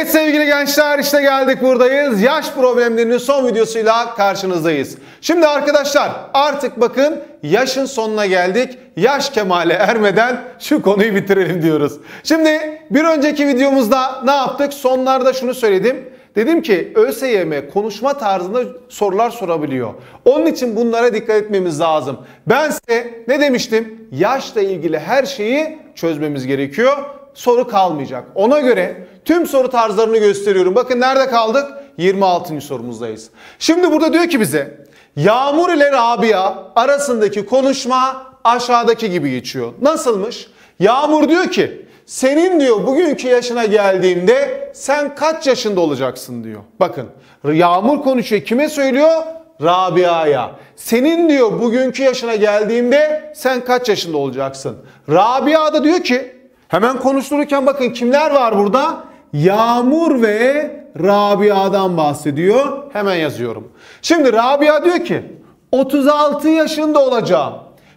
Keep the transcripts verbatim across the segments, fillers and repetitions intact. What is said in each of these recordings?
Evet sevgili gençler, işte geldik, buradayız. Yaş problemlerinin son videosuyla karşınızdayız. Şimdi arkadaşlar artık bakın yaşın sonuna geldik. Yaş kemale ermeden şu konuyu bitirelim diyoruz. Şimdi bir önceki videomuzda ne yaptık? Sonlarda şunu söyledim. Dedim ki ÖSYM konuşma tarzında sorular sorabiliyor. Onun için bunlara dikkat etmemiz lazım. Ben size ne demiştim? Yaşla ilgili her şeyi çözmemiz gerekiyor. Soru kalmayacak. Ona göre tüm soru tarzlarını gösteriyorum. Bakın nerede kaldık? yirmi altıncı sorumuzdayız. Şimdi burada diyor ki bize Yağmur ile Rabia arasındaki konuşma aşağıdaki gibi geçiyor. Nasılmış? Yağmur diyor ki senin diyor bugünkü yaşına geldiğinde sen kaç yaşında olacaksın diyor. Bakın Yağmur konuşuyor. Kime söylüyor? Rabia'ya. Senin diyor bugünkü yaşına geldiğimde sen kaç yaşında olacaksın? Rabia da diyor ki hemen konuştururken bakın kimler var burada? Yağmur ve Rabia'dan bahsediyor. Hemen yazıyorum. Şimdi Rabia diyor ki otuz altı yaşında olacağım.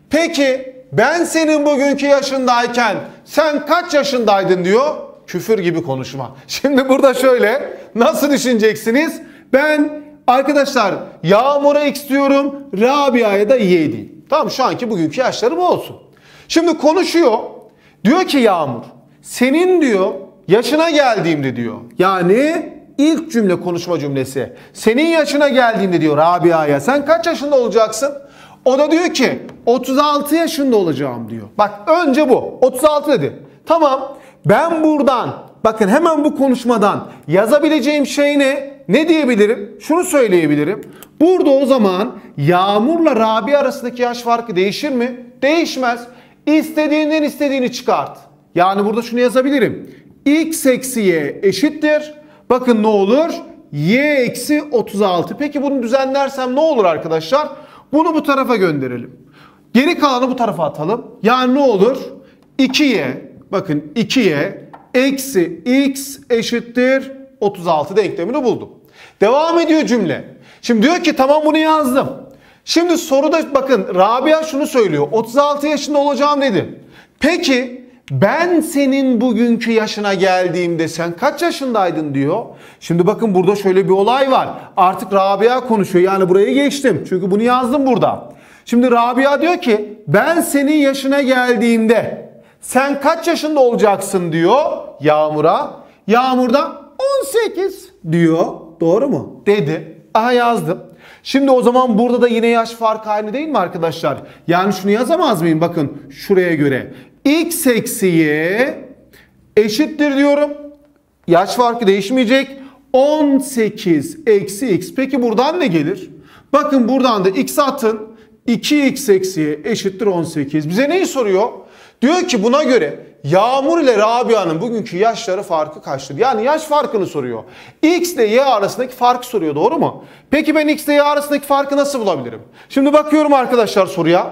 Peki ben senin bugünkü yaşındayken sen kaç yaşındaydın diyor. Küfür gibi konuşma. Şimdi burada şöyle nasıl düşüneceksiniz? Ben arkadaşlar Yağmur'a X diyorum, Rabia'ya da Y diyeyim. Tamam, şu anki bugünkü yaşları bu olsun. Şimdi konuşuyor. Diyor ki Yağmur senin diyor yaşına geldiğimde diyor. Yani ilk cümle konuşma cümlesi. Senin yaşına geldiğimde diyor Rabia'ya sen kaç yaşında olacaksın? O da diyor ki otuz altı yaşında olacağım diyor. Bak önce bu otuz altı dedi. Tamam, ben buradan bakın hemen bu konuşmadan yazabileceğim şey ne? Ne diyebilirim? Şunu söyleyebilirim. Burada o zaman Yağmur'la Rabia arasındaki yaş farkı değişir mi? Değişmez. İstediğinden istediğini çıkart. Yani burada şunu yazabilirim. X eksi Y eşittir. Bakın ne olur? Y eksi otuz altı. Peki bunu düzenlersem ne olur arkadaşlar? Bunu bu tarafa gönderelim. Geri kalanı bu tarafa atalım. Yani ne olur? iki Y. Bakın iki Y eksi X eşittir otuz altı denklemini buldum. Devam ediyor cümle. Şimdi diyor ki tamam bunu yazdım. Şimdi soruda bakın Rabia şunu söylüyor. otuz altı yaşında olacağım dedi. Peki ben senin bugünkü yaşına geldiğimde sen kaç yaşındaydın diyor. Şimdi bakın burada şöyle bir olay var. Artık Rabia konuşuyor. Yani buraya geçtim. Çünkü bunu yazdım burada. Şimdi Rabia diyor ki ben senin yaşına geldiğimde sen kaç yaşında olacaksın diyor Yağmur'a. Yağmur da on sekiz diyor. Doğru mu? Dedi. Aha yazdım. Şimdi o zaman burada da yine yaş farkı aynı değil mi arkadaşlar? Yani şunu yazamaz mıyım? Bakın şuraya göre. X eksi Y eşittir diyorum. Yaş farkı değişmeyecek. on sekiz eksi X. Peki buradan ne gelir? Bakın buradan da X atın. iki X eksi Y eşittir on sekiz. Bize neyi soruyor? Diyor ki buna göre Yağmur ile Rabia'nın bugünkü yaşları farkı kaçtır? Yani yaş farkını soruyor. X ile Y arasındaki farkı soruyor, doğru mu? Peki ben X ile Y arasındaki farkı nasıl bulabilirim? Şimdi bakıyorum arkadaşlar soruya.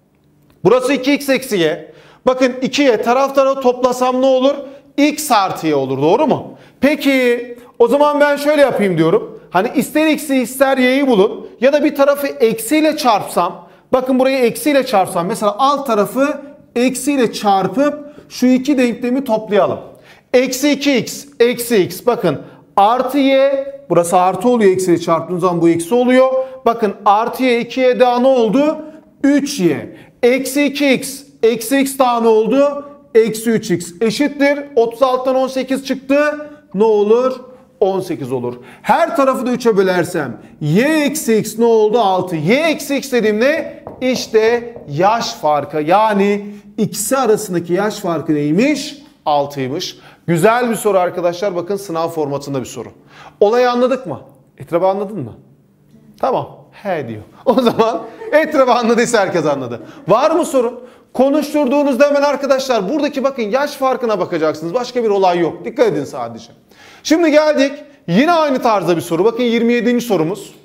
Burası iki X eksi Y. Bakın iki Y taraf tarafa toplasam ne olur? X artı Y olur, doğru mu? Peki o zaman ben şöyle yapayım diyorum. Hani ister X'i ister Y'yi bulun. Ya da bir tarafı eksiyle çarpsam. Bakın burayı eksiyle çarpsam. Mesela alt tarafı eksiyle çarpıp şu iki denklemi toplayalım. Eksi iki X, eksi X. Bakın artı Y, burası artı oluyor eksiyle çarptığınız zaman bu eksi oluyor. Bakın artı Y, iki Y daha ne oldu? üç Y. Eksi iki X, eksi X daha ne oldu? Eksi üç X eşittir. otuz altıdan on sekiz çıktı. Ne olur? on sekiz olur. Her tarafı da üçe bölersem Y eksi X ne oldu? altı. Y eksi X dediğim ne? İşte yaş farkı. Yani ikisi arasındaki yaş farkı neymiş? altıymış. Güzel bir soru arkadaşlar. Bakın sınav formatında bir soru. Olayı anladık mı? Etrafı anladın mı? Tamam. He diyor. O zaman etrafı anladıysa herkes anladı. Var mı sorun? Konuşturduğunuzda hemen arkadaşlar buradaki bakın yaş farkına bakacaksınız. Başka bir olay yok. Dikkat edin sadece. Şimdi geldik. Yine aynı tarzda bir soru. Bakın yirmi yedinci sorumuz.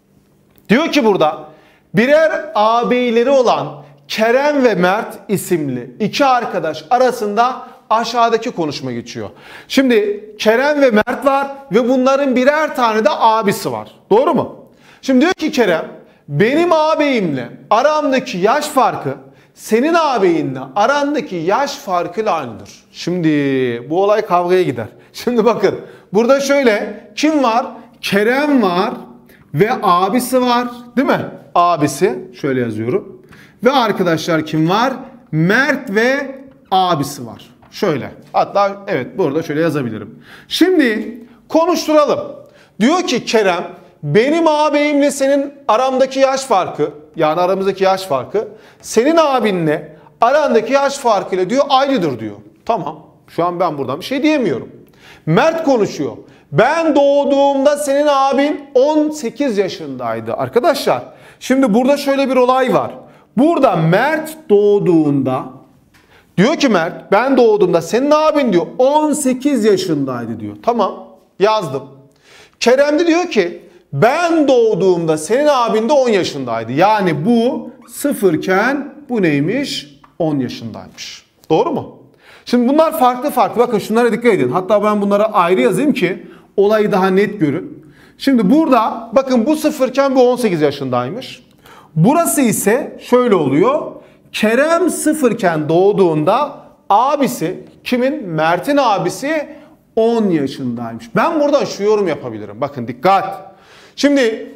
Diyor ki burada birer ağabeyleri olan Kerem ve Mert isimli iki arkadaş arasında aşağıdaki konuşma geçiyor. Şimdi Kerem ve Mert var ve bunların birer tane de abisi var. Doğru mu? Şimdi diyor ki Kerem benim ağabeyimle aramdaki yaş farkı senin ağabeyinle arandaki yaş farkıyla aynıdır. Şimdi bu olay kavgaya gider. Şimdi bakın burada şöyle kim var? Kerem var ve abisi var değil mi? Abisi şöyle yazıyorum. Ve arkadaşlar kim var? Mert ve abisi var. Şöyle. Hatta evet burada şöyle yazabilirim. Şimdi konuşturalım. Diyor ki Kerem benim ağabeyimle senin aramdaki yaş farkı yani aramızdaki yaş farkı senin abinle arandaki yaş farkıyla diyor aynıdır diyor. Tamam. Şu an ben buradan bir şey diyemiyorum. Mert konuşuyor. Ben doğduğumda senin abin on sekiz yaşındaydı. Arkadaşlar şimdi burada şöyle bir olay var. Burada Mert doğduğunda diyor ki Mert ben doğduğumda senin abin diyor on sekiz yaşındaydı diyor. Tamam yazdım. Kerem de diyor ki ben doğduğumda senin abin de on yaşındaydı. Yani bu sıfırken bu neymiş? on yaşındaymış. Doğru mu? Şimdi bunlar farklı farklı. Bakın şunlara dikkat edin. Hatta ben bunlara ayrı yazayım ki olayı daha net görün. Şimdi burada bakın bu sıfırken bu on sekiz yaşındaymış. Burası ise şöyle oluyor. Kerem sıfırken doğduğunda abisi kimin? Mert'in abisi on yaşındaymış. Ben buradan şu yorum yapabilirim. Bakın dikkat. Şimdi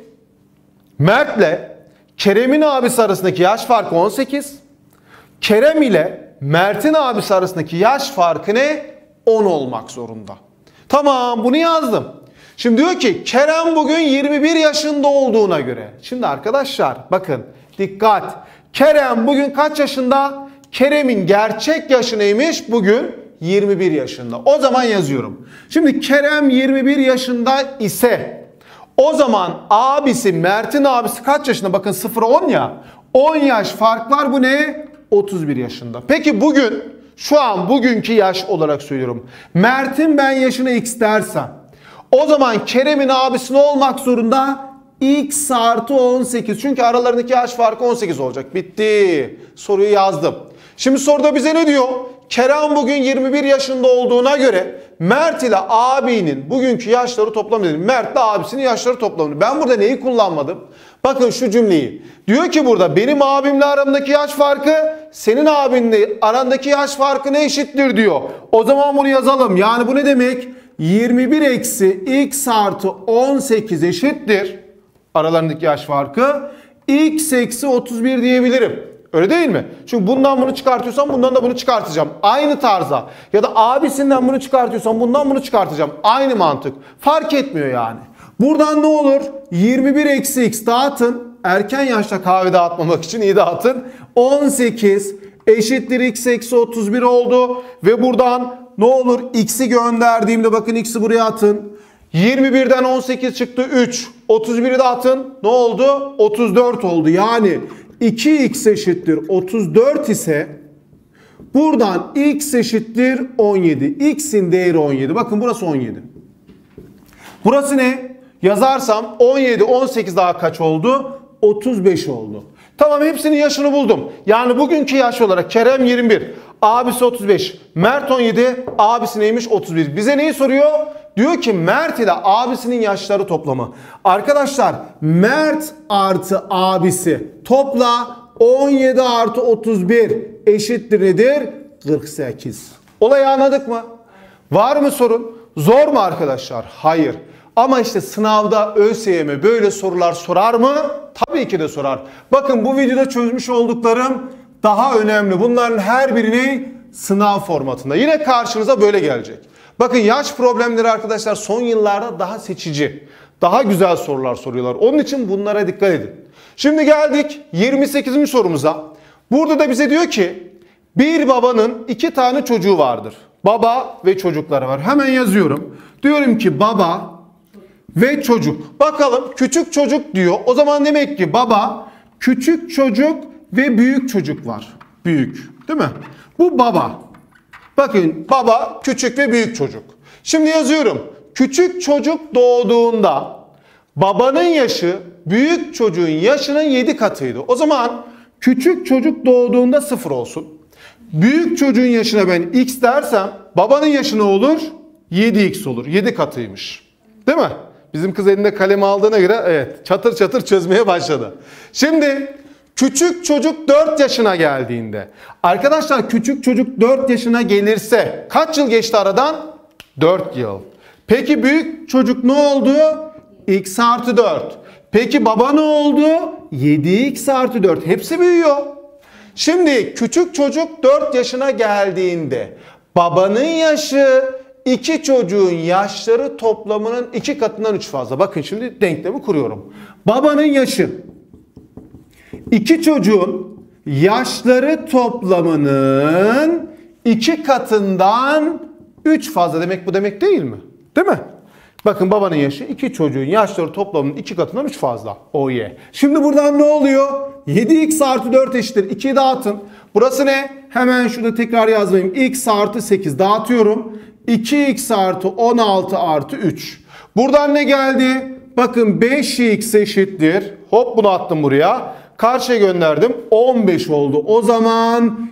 Mert'le Kerem'in abisi arasındaki yaş farkı on sekiz. Kerem ile Mert'in abisi arasındaki yaş farkı ne? on olmak zorunda. Tamam bunu yazdım. Şimdi diyor ki Kerem bugün yirmi bir yaşında olduğuna göre. Şimdi arkadaşlar bakın dikkat. Kerem bugün kaç yaşında? Kerem'in gerçek yaşı neymiş? Bugün yirmi bir yaşında. O zaman yazıyorum. Şimdi Kerem yirmi bir yaşında ise o zaman abisi Mert'in abisi kaç yaşında? Bakın sıfır on ya. on yaş fark var bu ne? otuz bir yaşında. Peki bugün şu an bugünkü yaş olarak söylüyorum. Mert'in ben yaşına x dersem o zaman Kerem'in abisi ne olmak zorunda? X artı on sekiz. Çünkü aralarındaki yaş farkı on sekiz olacak. Bitti. Soruyu yazdım. Şimdi soruda bize ne diyor? Kerem bugün yirmi bir yaşında olduğuna göre Mert ile abinin bugünkü yaşları toplamı. Mert ile abisinin yaşları toplamı. Ben burada neyi kullanmadım? Bakın şu cümleyi. Diyor ki burada benim abimle aramdaki yaş farkı senin abinle arandaki yaş farkı ne eşittir diyor. O zaman bunu yazalım. Yani bu ne demek? yirmi bir eksi x artı on sekiz eşittir. Aralarındaki yaş farkı x eksi otuz bir diyebilirim. Öyle değil mi? Çünkü bundan bunu çıkartıyorsam bundan da bunu çıkartacağım. Aynı tarza. Ya da abisinden bunu çıkartıyorsam bundan bunu çıkartacağım. Aynı mantık. Fark etmiyor yani. Buradan ne olur? yirmi bir eksi x dağıtın. Erken yaşta kahve dağıtmamak için iyi dağıtın. on sekiz eşittir x eksi otuz bir oldu. Ve buradan ne olur? X'i gönderdiğimde bakın x'i buraya atın. yirmi birden on sekiz çıktı üç. otuz biri de atın. Ne oldu? otuz dört oldu. Yani iki x eşittir otuz dört ise buradan x eşittir on yedi. X'in değeri on yedi. Bakın burası on yedi. Burası ne? Yazarsam on yedi, on sekiz daha kaç oldu? otuz beş oldu. Tamam hepsinin yaşını buldum. Yani bugünkü yaş olarak Kerem yirmi bir, abisi otuz beş, Mert on yedi, abisi neymiş? otuz bir. Bize neyi soruyor? Diyor ki Mert ile abisinin yaşları toplamı. Arkadaşlar Mert artı abisi topla on yedi artı otuz bir eşittir nedir? kırk sekiz. Olayı anladık mı? Var mı sorun? Zor mu arkadaşlar? Hayır. Ama işte sınavda ÖSYM böyle sorular sorar mı? Tabii ki de sorar. Bakın bu videoda çözmüş olduklarım daha önemli. Bunların her birini sınav formatında. Yine karşınıza böyle gelecek. Bakın yaş problemleri arkadaşlar son yıllarda daha seçici, daha güzel sorular soruyorlar. Onun için bunlara dikkat edin. Şimdi geldik yirmi sekizinci sorumuza. Burada da bize diyor ki bir babanın iki tane çocuğu vardır. Baba ve çocukları var. Hemen yazıyorum. Diyorum ki baba ve çocuk. Bakalım küçük çocuk diyor. O zaman demek ki baba, küçük çocuk ve büyük çocuk var. Büyük, değil mi? Bu baba. Bakın baba, küçük ve büyük çocuk. Şimdi yazıyorum. Küçük çocuk doğduğunda babanın yaşı büyük çocuğun yaşının yedi katıydı. O zaman küçük çocuk doğduğunda sıfır olsun. Büyük çocuğun yaşına ben x dersem babanın yaşı ne olur? yedi x olur. yedi katıymış. Değil mi? Bizim kız elinde kalemi aldığına göre evet çatır çatır çözmeye başladı. Şimdi Küçük çocuk dört yaşına geldiğinde. Arkadaşlar küçük çocuk dört yaşına gelirse kaç yıl geçti aradan? dört yıl. Peki büyük çocuk ne oldu? X artı dört. Peki baba ne oldu? yedi x artı dört. Hepsi büyüyor. Şimdi küçük çocuk dört yaşına geldiğinde babanın yaşı iki çocuğun yaşları toplamının iki katından üç fazla. Bakın şimdi denklemi kuruyorum. Babanın yaşı iki çocuğun yaşları toplamının iki katından üç fazla demek, bu demek değil mi? Değil mi? Bakın babanın yaşı iki çocuğun yaşları toplamının iki katından üç fazla. O ye. Şimdi buradan ne oluyor? yedi x artı dört eşittir. ikiyi dağıtın. Burası ne? Hemen şurada tekrar yazmayayım. X artı sekiz dağıtıyorum. iki x artı on altı artı üç. Buradan ne geldi? Bakın beş x eşittir. Hop bunu attım buraya. Karşıya gönderdim. on beş oldu. O zaman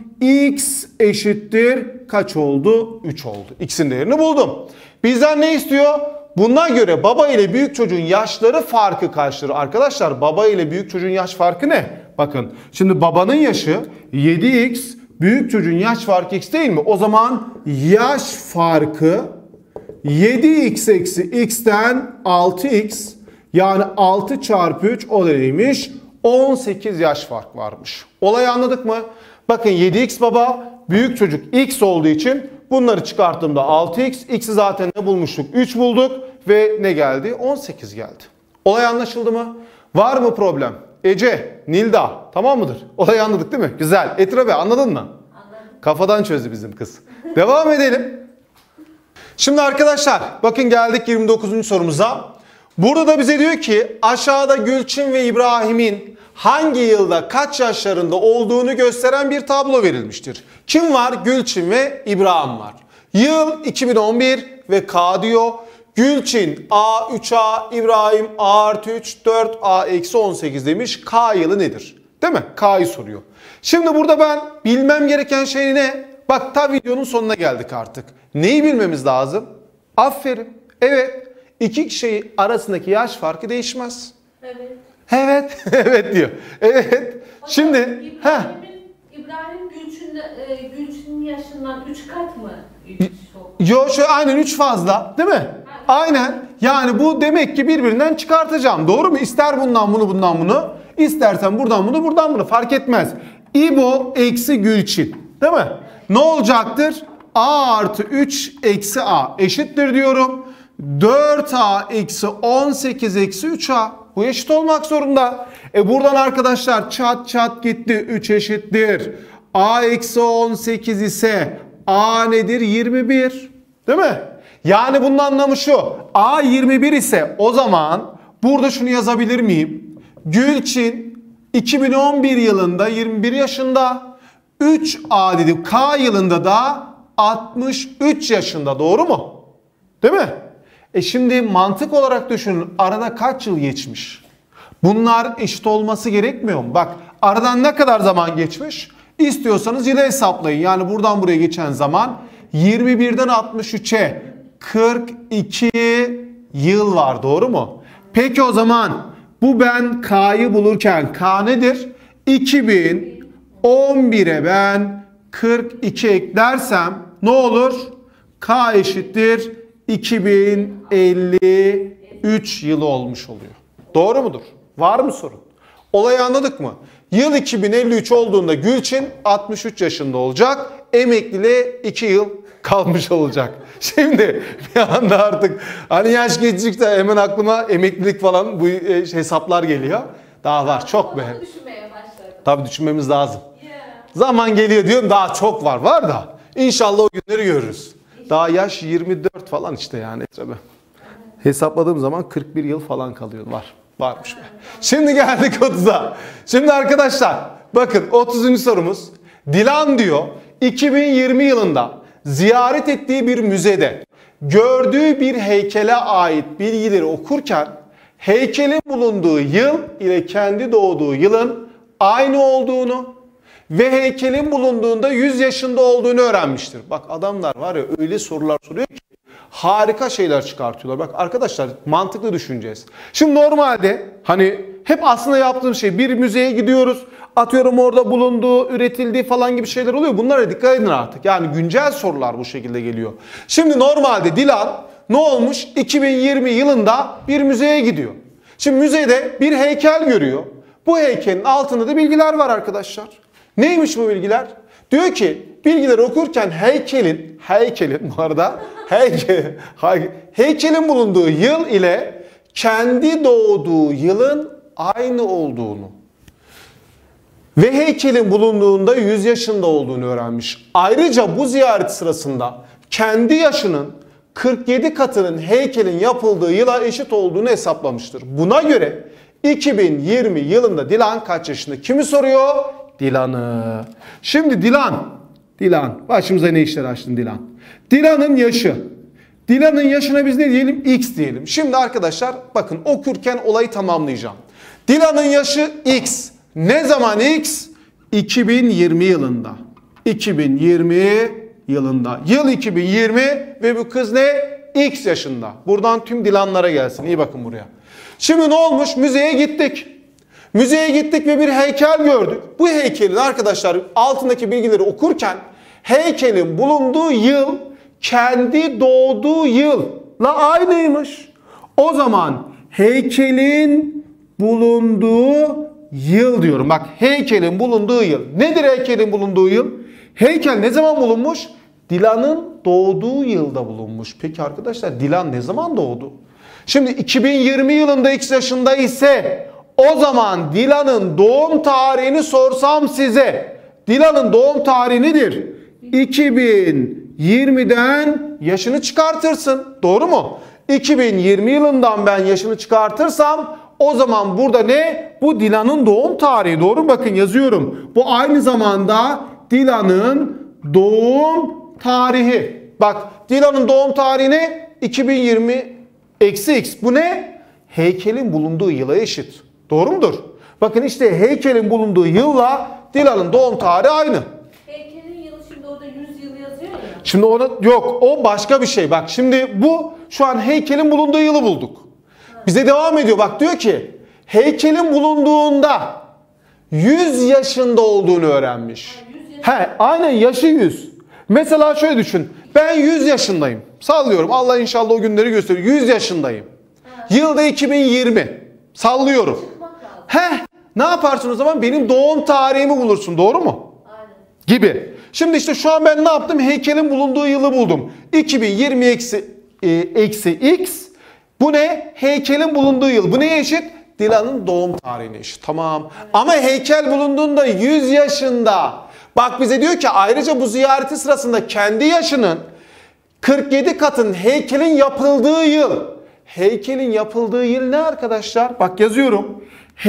x eşittir. Kaç oldu? üç oldu. X'in değerini buldum. Bizden ne istiyor? Buna göre baba ile büyük çocuğun yaşları farkı kaçtır? Arkadaşlar baba ile büyük çocuğun yaş farkı ne? Bakın şimdi babanın yaşı yedi x, büyük çocuğun yaş farkı x değil mi? O zaman yaş farkı yedi x eksi x'ten altı x, yani altı çarpı üç, o da neymiş? on sekiz yaş fark varmış. Olayı anladık mı? Bakın yedi x baba, büyük çocuk x olduğu için bunları çıkarttığımda altı x, x'i zaten ne bulmuştuk? üç bulduk ve ne geldi? on sekiz geldi. Olay anlaşıldı mı? Var mı problem? Ece, Nilda, tamam mıdır? Olayı anladık değil mi? Güzel. Etrabe anladın mı? Anladım. Kafadan çözdü bizim kız. Devam edelim. Şimdi arkadaşlar bakın geldik yirmi dokuzuncu sorumuza. Burada da bize diyor ki aşağıda Gülçin ve İbrahim'in hangi yılda kaç yaşlarında olduğunu gösteren bir tablo verilmiştir. Kim var? Gülçin ve İbrahim var. Yıl iki bin on bir ve K diyor. Gülçin A üç A, İbrahim A artı üç, dört A eksi on sekiz demiş. K yılı nedir? Değil mi? K'yı soruyor. Şimdi burada ben bilmem gereken şey ne? Bak ta videonun sonuna geldik artık. Neyi bilmemiz lazım? Aferin. Evet. İki kişi arasındaki yaş farkı değişmez. Evet. Evet. Evet diyor. Evet. O Şimdi İbrahim'in İbrahim Gülçin'de e, Gülçin'in yaşından üç kat mı? Yo şöyle aynen üç fazla, değil mi? Aynen. Yani bu demek ki birbirinden çıkartacağım. Doğru mu? İster bundan bunu, bundan bunu. İstersen buradan bunu, buradan bunu. Fark etmez. İbo eksi Gülçin. Değil mi? Ne olacaktır? A artı üç eksi A eşittir diyorum. dört A eksi on sekiz eksi üç A. Bu eşit olmak zorunda. E buradan arkadaşlar çat çat gitti. üç eşittir. A eksi on sekiz ise A nedir? yirmi bir. Değil mi? Yani bunun anlamı şu. A yirmi bir ise o zaman burada şunu yazabilir miyim? Gülçin iki bin on bir yılında yirmi bir yaşında. üç A dedim. K yılında da altmış üç yaşında. Doğru mu? Değil mi? E şimdi mantık olarak düşünün. Arada kaç yıl geçmiş? Bunlar eşit olması gerekmiyor mu? Bak aradan ne kadar zaman geçmiş? İstiyorsanız yılı hesaplayın. Yani buradan buraya geçen zaman yirmi birden altmış üçe kırk iki yıl var. Doğru mu? Peki o zaman bu ben K'yı bulurken K nedir? iki bin on bire ben kırk iki eklersem ne olur? K eşittir iki bin elli üç yılı olmuş oluyor. Doğru mudur? Var mı sorun? Olayı anladık mı? Yıl iki bin elli üç olduğunda Gülçin altmış üç yaşında olacak. Emekliliğe iki yıl kalmış olacak. Şimdi bir anda artık hani yaş geçtikçe hemen aklıma emeklilik falan bu hesaplar geliyor. Daha var çok be. Tabii düşünmemiz lazım. Zaman geliyor diyorum, daha çok var. Var da inşallah o günleri görürüz. Daha yaş yirmi dört falan işte yani tabii. Hesapladığım zaman kırk bir yıl falan kalıyor. Var. Varmış be. Şimdi geldik otuza. Şimdi arkadaşlar bakın otuzuncu sorumuz. Dilan diyor iki bin yirmi yılında ziyaret ettiği bir müzede gördüğü bir heykele ait bilgileri okurken heykelin bulunduğu yıl ile kendi doğduğu yılın aynı olduğunu ve heykelin bulunduğunda yüz yaşında olduğunu öğrenmiştir. Bak adamlar var ya öyle sorular soruyor ki harika şeyler çıkartıyorlar. Bak arkadaşlar mantıklı düşüneceğiz. Şimdi normalde hani hep aslında yaptığım şey bir müzeye gidiyoruz. atıyorum orada bulunduğu, üretildiği falan gibi şeyler oluyor. Bunlara dikkat edin artık. Yani güncel sorular bu şekilde geliyor. Şimdi normalde Dilan ne olmuş? iki bin yirmi yılında bir müzeye gidiyor. Şimdi müzede bir heykel görüyor. Bu heykelin altında da bilgiler var arkadaşlar. Neymiş bu bilgiler? Diyor ki bilgileri okurken heykelin, heykelin bu arada heykel, heykelin bulunduğu yıl ile kendi doğduğu yılın aynı olduğunu ve heykelin bulunduğunda yüz yaşında olduğunu öğrenmiş. Ayrıca bu ziyaret sırasında kendi yaşının kırk yedi katının heykelin yapıldığı yıla eşit olduğunu hesaplamıştır. Buna göre iki bin yirmi yılında Dilan kaç yaşında? Kimi soruyor? Dilan'ı. Şimdi Dilan, Dilan, başımıza ne işler açtın Dilan? Dilan'ın yaşı. Dilan'ın yaşına biz ne diyelim? X diyelim. Şimdi arkadaşlar bakın okurken olayı tamamlayacağım. Dilan'ın yaşı X. Ne zaman X? iki bin yirmi yılında. iki bin yirmi yılında. Yıl iki bin yirmi ve bu kız ne? X yaşında. Buradan tüm Dilan'lara gelsin. İyi bakın buraya. Şimdi ne olmuş? Müzeye gittik. Müzeye gittik ve bir heykel gördük. Bu heykelin arkadaşlar altındaki bilgileri okurken heykelin bulunduğu yıl kendi doğduğu yılla aynıymış. O zaman heykelin bulunduğu yıl diyorum. Bak heykelin bulunduğu yıl. Nedir heykelin bulunduğu yıl? Heykel ne zaman bulunmuş? Dilan'ın doğduğu yılda bulunmuş. Peki arkadaşlar Dilan ne zaman doğdu? Şimdi iki bin yirmi yılında X yaşında ise o zaman Dilan'ın doğum tarihini sorsam size. Dilan'ın doğum tarihi nedir? iki bin yirmiden yaşını çıkartırsın. Doğru mu? iki bin yirmi yılından ben yaşını çıkartırsam o zaman burada ne? Bu Dilan'ın doğum tarihi. Doğru mu? Bakın yazıyorum. Bu aynı zamanda Dilan'ın doğum tarihi. Bak Dilan'ın doğum tarihi ne? iki bin yirmi eksi X. Bu ne? Heykelin bulunduğu yıla eşit. Doğru mudur? Bakın işte heykelin bulunduğu yılla Dilan'ın doğum tarihi aynı. Heykelin yılı şimdi orada yüz yıl yazıyor ya. Şimdi onu yok o başka bir şey. Bak şimdi bu şu an heykelin bulunduğu yılı bulduk. Bize devam ediyor. Bak diyor ki heykelin bulunduğunda yüz yaşında olduğunu öğrenmiş. He, aynen yaşı yüz. Mesela şöyle düşün. Ben yüz yaşındayım. Sallıyorum. Allah inşallah o günleri gösterir. yüz yaşındayım. Ha. Yılda iki bin yirmi. Sallıyorum. He, ne yaparsın o zaman? Benim doğum tarihimi bulursun. Doğru mu? Aynen. Gibi. Şimdi işte şu an ben ne yaptım? Heykelin bulunduğu yılı buldum. iki bin yirmi eksi, e, eksi X. Bu ne? Heykelin bulunduğu yıl. Bu neye eşit? Dilan'ın doğum tarihine eşit. Tamam. Evet. Ama heykel bulunduğunda yüz yaşında. Bak bize diyor ki ayrıca bu ziyareti sırasında kendi yaşının kırk yedi katın heykelin yapıldığı yıl. Heykelin yapıldığı yıl ne arkadaşlar? Bak yazıyorum.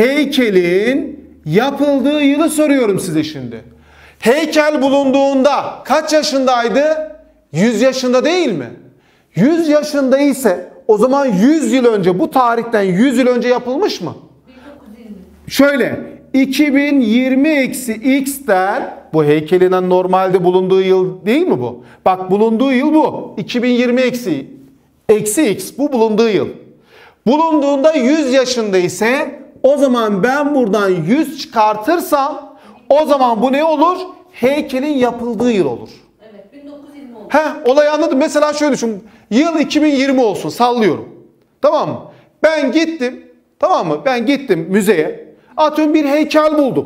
Heykelin yapıldığı yılı soruyorum size şimdi. Heykel bulunduğunda kaç yaşındaydı? yüz yaşında değil mi? yüz yaşında ise o zaman yüz yıl önce bu tarihten yüz yıl önce yapılmış mı? bin dokuz yüz yirmi. Şöyle iki bin yirmi eksi X'ten bu heykelin normalde bulunduğu yıl değil mi bu? Bak bulunduğu yıl bu. iki bin yirmi eksi eksi X bu bulunduğu yıl. Bulunduğunda yüz yaşında ise o zaman ben buradan yüz çıkartırsam o zaman bu ne olur? Heykelin yapıldığı yıl olur. Evet bin dokuz yüz yirmi olur. Heh, olayı anladım. Mesela şöyle düşün. Yıl iki bin yirmi olsun sallıyorum. Tamam mı? Ben gittim. Tamam mı? Ben gittim müzeye. Atıyorum bir heykel buldum.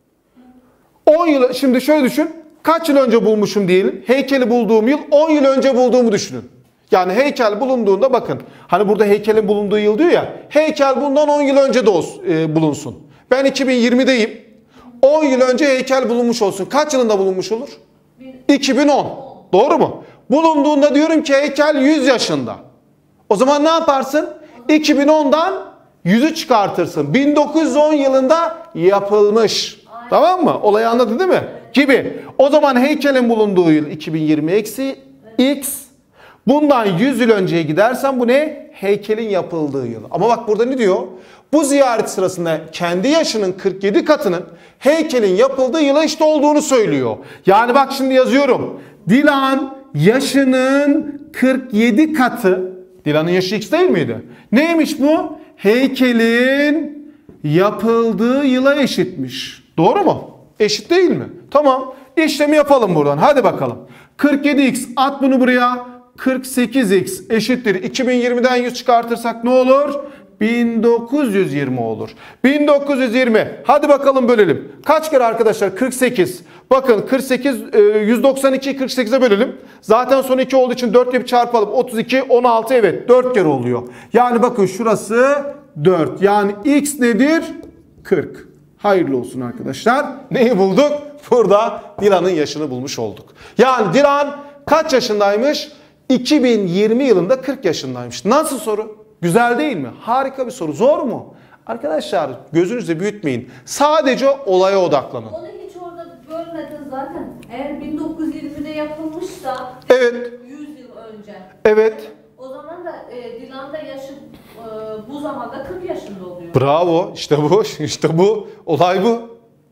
on yıl şimdi şöyle düşün. Kaç yıl önce bulmuşum diyelim. Heykeli bulduğum yıl on yıl önce bulduğumu düşünün. Yani heykel bulunduğunda bakın. Hani burada heykelin bulunduğu yıl diyor ya. Heykel bundan on yıl önce de olsun, e, bulunsun. Ben iki bin yirmideyim. on yıl önce heykel bulunmuş olsun. Kaç yılında bulunmuş olur? iki bin on. Doğru mu? Bulunduğunda diyorum ki heykel yüz yaşında. O zaman ne yaparsın? iki bin ondan yüzü çıkartırsın. bin dokuz yüz on yılında yapılmış. Aynen. Tamam mı? Olayı anladın değil mi? Gibi. O zaman heykelin bulunduğu yıl iki bin yirmi eksi X. Bundan yüz yıl önceye gidersen bu ne? Heykelin yapıldığı yıl. Ama bak burada ne diyor? Bu ziyaret sırasında kendi yaşının kırk yedi katının heykelin yapıldığı yıla eşit olduğunu söylüyor. Yani bak şimdi yazıyorum. Dilan yaşının kırk yedi katı. Dilan'ın yaşı X değil miydi? Neymiş bu? Heykelin yapıldığı yıla eşitmiş. Doğru mu? Eşit değil mi? Tamam. İşlemi yapalım buradan. Hadi bakalım. kırk yedi x at bunu buraya. kırk sekiz x eşittir. iki bin yirmiden yüz çıkartırsak ne olur? bin dokuz yüz yirmi olur. bin dokuz yüz yirmi. Hadi bakalım bölelim. Kaç kere arkadaşlar? kırk sekiz. Bakın kırk sekiz, yüz doksan ikiyi kırk sekize bölelim. Zaten son iki olduğu için dört ile çarpalım. otuz iki, on altı, evet dört kere oluyor. Yani bakın şurası dört. Yani x nedir? kırk. Hayırlı olsun arkadaşlar. Neyi bulduk? Burada Dilan'ın yaşını bulmuş olduk. Yani Dilan kaç yaşındaymış? iki bin yirmi yılında kırk yaşındaymış. Nasıl soru? Güzel değil mi? Harika bir soru. Zor mu? Arkadaşlar gözünüzü büyütmeyin. Sadece olaya odaklanın. Onu hiç orada görmedin zaten. Eğer bin dokuz yüz yirmide yapılmışsa Evet. yüz yıl önce. Evet. O zaman da e, Dilan da yaşı e, bu zamanda kırk yaşında oluyor. Bravo. İşte bu. İşte bu. Olay bu.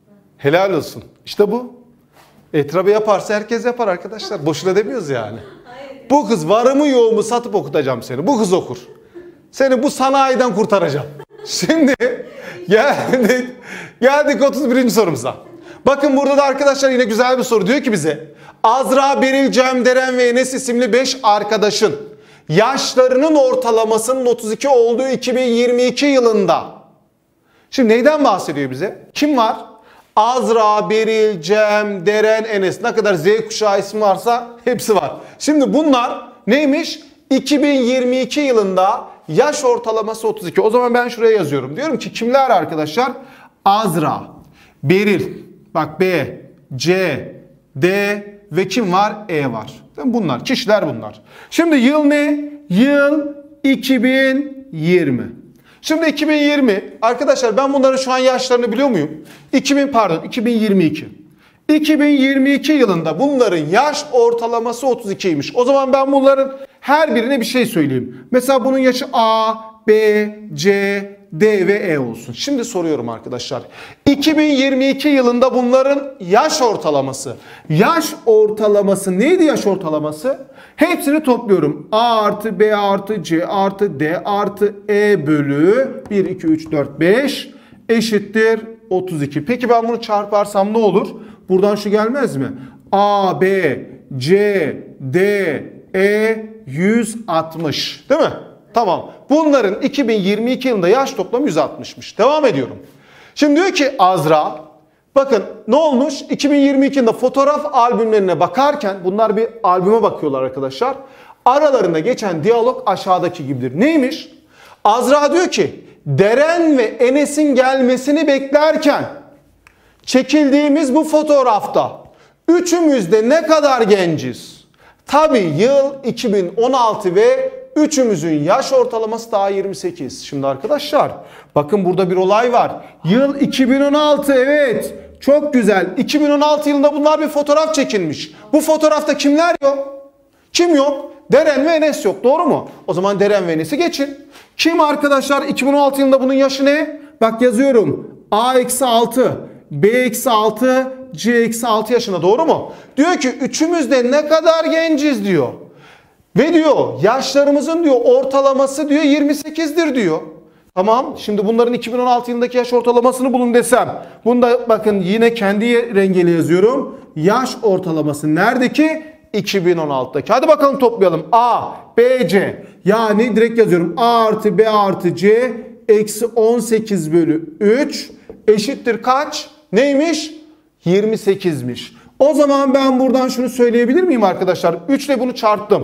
Helal olsun. İşte bu. Etrafı yaparsa herkes yapar arkadaşlar. Boşuna demiyoruz yani. Hayır. Bu kız varımı yoğumu satıp okutacağım seni. Bu kız okur. Seni bu sanayiden kurtaracağım. Şimdi geldik, geldik otuz birinci sorumuza. Bakın burada da arkadaşlar yine güzel bir soru. Diyor ki bize Azra, Beril, Cem, Deren ve Enes isimli beş arkadaşın yaşlarının ortalamasının otuz iki olduğu iki bin yirmi iki yılında. Şimdi neyden bahsediyor bize? Kim var? Azra, Beril, Cem, Deren, Enes. Ne kadar Z kuşağı ismi varsa hepsi var. Şimdi bunlar neymiş? iki bin yirmi iki yılında yaş ortalaması otuz iki. O zaman ben şuraya yazıyorum. Diyorum ki kimler arkadaşlar? Azra, Beril, bak B, C, D ve kim var? E var. Bunlar, kişiler bunlar. Şimdi yıl ne? Yıl iki bin yirmi. Şimdi iki bin yirmi. Arkadaşlar ben bunların şu an yaşlarını biliyor muyum? iki bin pardon iki bin yirmi iki. iki bin yirmi iki yılında bunların yaş ortalaması otuz ikiymiş. O zaman ben bunların her birine bir şey söyleyeyim. Mesela bunun yaşı A, B, C, D ve E olsun. Şimdi soruyorum arkadaşlar. iki bin yirmi iki yılında bunların yaş ortalaması. Yaş ortalaması neydi yaş ortalaması? Hepsini topluyorum. A artı B artı C artı D artı E bölü bir, iki, üç, dört, beş eşittir otuz iki. Peki ben bunu çarparsam ne olur? Buradan şu gelmez mi? A, B, C, D, E yüz altmış. Değil mi? Tamam. Bunların iki bin yirmi iki yılında yaş toplamı yüz altmışmış. Devam ediyorum. Şimdi diyor ki Azra, bakın ne olmuş? iki bin yirmi iki yılında fotoğraf albümlerine bakarken, bunlar bir albüme bakıyorlar arkadaşlar. Aralarında geçen diyalog aşağıdaki gibidir. Neymiş? Azra diyor ki Deren ve Enes'in gelmesini beklerken çekildiğimiz bu fotoğrafta üçümüz de ne kadar genciz? Tabii yıl iki bin on altı ve üçümüzün yaş ortalaması daha yirmi sekiz. Şimdi arkadaşlar bakın burada bir olay var. Yıl iki bin on altı, evet çok güzel. iki bin on altı yılında bunlar bir fotoğraf çekilmiş. Bu fotoğrafta kimler yok? Kim yok? Deren ve Enes yok, doğru mu? O zaman Deren ve Enes'i geçin. Kim arkadaşlar iki bin on altı yılında bunun yaşı ne? Bak yazıyorum. A eksi altı, B eksi altı, C eksi altı yaşında, doğru mu? Diyor ki üçümüz de ne kadar genciz diyor. Ve diyor yaşlarımızın diyor ortalaması diyor yirmi sekizdir diyor. Tamam, şimdi bunların iki bin on altı yılındaki yaş ortalamasını bulun desem. Bunda bakın yine kendi rengiyle yazıyorum. Yaş ortalaması nerede ki? iki bin on altıdaki. Hadi bakalım toplayalım. A, B, C. Yani direkt yazıyorum. A artı B artı C eksi on sekiz bölü üç eşittir kaç? Neymiş? yirmi sekizmiş. O zaman ben buradan şunu söyleyebilir miyim arkadaşlar? üç ile bunu çarptım.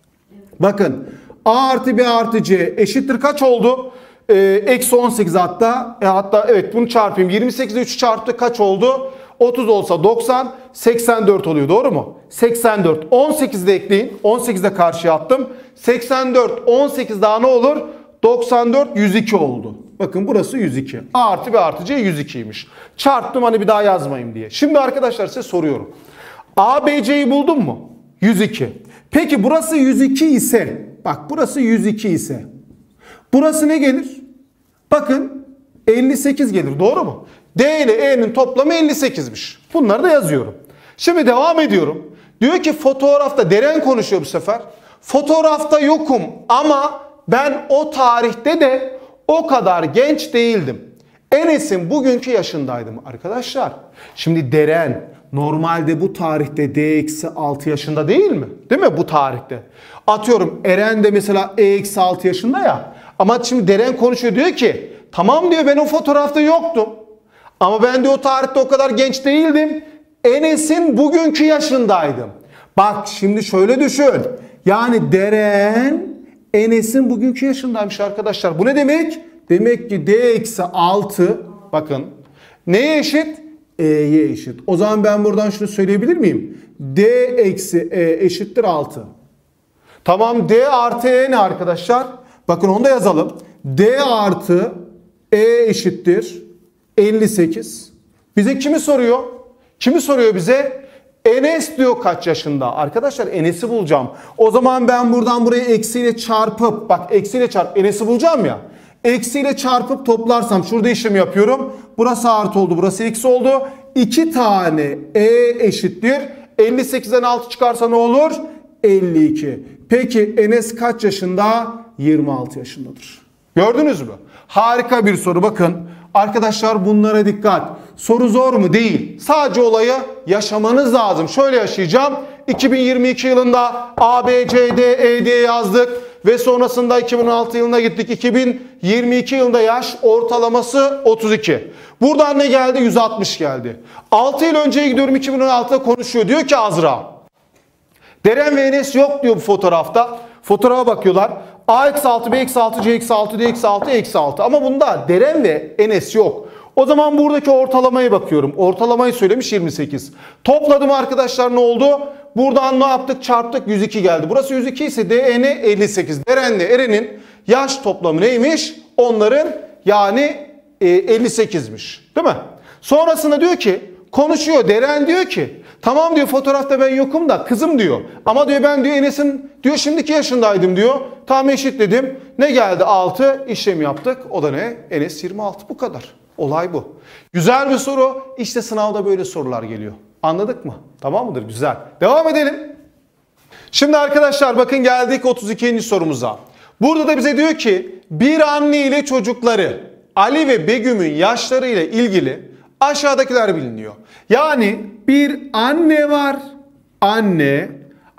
Bakın A artı B artı C eşittir kaç oldu? Ee, eksi on sekiz hatta. E, hatta evet bunu çarpayım. yirmi sekiz ile üçü çarptı kaç oldu? otuz olsa doksan, seksen dört oluyor, doğru mu? seksen dört. on sekiz de ekleyin. on sekiz de karşıya attım. seksen dört, on sekiz daha ne olur? doksan dört, yüz iki oldu. Bakın burası yüz iki. A artı B artı C yüz ikiymiş. Çarptım hani bir daha yazmayayım diye. Şimdi arkadaşlar size soruyorum. A, B, C'yi buldun mu? yüz iki. Peki burası yüz iki ise, bak burası yüz iki ise burası ne gelir? Bakın elli sekiz gelir, doğru mu? D ile E'nin toplamı elli sekizmiş. Bunları da yazıyorum. Şimdi devam ediyorum. Diyor ki fotoğrafta, Deren konuşuyor bu sefer. Fotoğrafta yokum ama ben o tarihte de o kadar genç değildim. Enes'in bugünkü yaşındaydım arkadaşlar. Şimdi Deren normalde bu tarihte D eksi altı yaşında değil mi? Değil mi bu tarihte? Atıyorum Eren de mesela E eksi altı yaşında ya. Ama şimdi Deren konuşuyor, diyor ki tamam diyor, ben o fotoğrafta yoktum. Ama ben de o tarihte o kadar genç değildim. Enes'in bugünkü yaşındaydım. Bak şimdi şöyle düşün. Yani Deren Enes'in bugünkü yaşındaymış arkadaşlar. Bu ne demek? Demek ki D eksi altı bakın neye eşit? E'ye eşit. O zaman ben buradan şunu söyleyebilir miyim? D eksi E eşittir altı. Tamam, D artı E ne arkadaşlar? Bakın onu da yazalım. D artı E eşittir elli sekiz. Bize kimi soruyor? Kimi soruyor bize? Enes diyor kaç yaşında? Arkadaşlar Enes'i bulacağım. O zaman ben buradan burayı eksiyle çarpıp, bak eksiyle çarp Enes'i bulacağım ya. Eksiyle çarpıp toplarsam şurada işlem yapıyorum. Burası artı oldu, burası eksi oldu. iki tane E eşittir. elli sekizden altı çıkarsa ne olur? elli iki. Peki Enes kaç yaşında? yirmi altı yaşındadır. Gördünüz mü? Harika bir soru bakın. Arkadaşlar bunlara dikkat. Soru zor mu? Değil. Sadece olayı yaşamanız lazım. Şöyle yaşayacağım. iki bin yirmi iki yılında A, B, C, D, E, D yazdık. Ve sonrasında iki bin on altı yılına gittik. iki bin yirmi iki yılında yaş ortalaması otuz iki. Buradan ne geldi? yüz altmış geldi. altı yıl önceye gidiyorum, iki bin on altıda konuşuyor. Diyor ki Azra, Deren ve Enes yok diyor bu fotoğrafta. Fotoğrafa bakıyorlar. A eksi altı, B eksi altı, C eksi altı, D eksi altı, eksi altı. Ama bunda Deren ve Enes yok. O zaman buradaki ortalamaya bakıyorum. Ortalamayı söylemiş yirmi sekiz. Topladım arkadaşlar, ne oldu? Buradan ne yaptık? Çarptık, yüz iki geldi. Burası yüz iki ise D E ne? elli sekiz. Deren'le Eren'in yaş toplamı neymiş? Onların yani e, elli sekizmiş. Değil mi? Sonrasında diyor ki, konuşuyor. Deren diyor ki, tamam diyor, fotoğrafta ben yokum da kızım diyor. Ama diyor ben diyor Enes'in diyor şimdiki yaşındaydım diyor. Tam eşitledim. Ne geldi? altı. İşlem yaptık. O da ne? Enes yirmi altı. Bu kadar. Olay bu. Güzel bir soru. İşte sınavda böyle sorular geliyor. Anladık mı? Tamam mıdır? Güzel. Devam edelim. Şimdi arkadaşlar bakın geldik otuz ikinci sorumuza. Burada da bize diyor ki bir anne ile çocukları Ali ve Begüm'ün yaşları ile ilgili aşağıdakiler biliniyor. Yani bir anne var. Anne,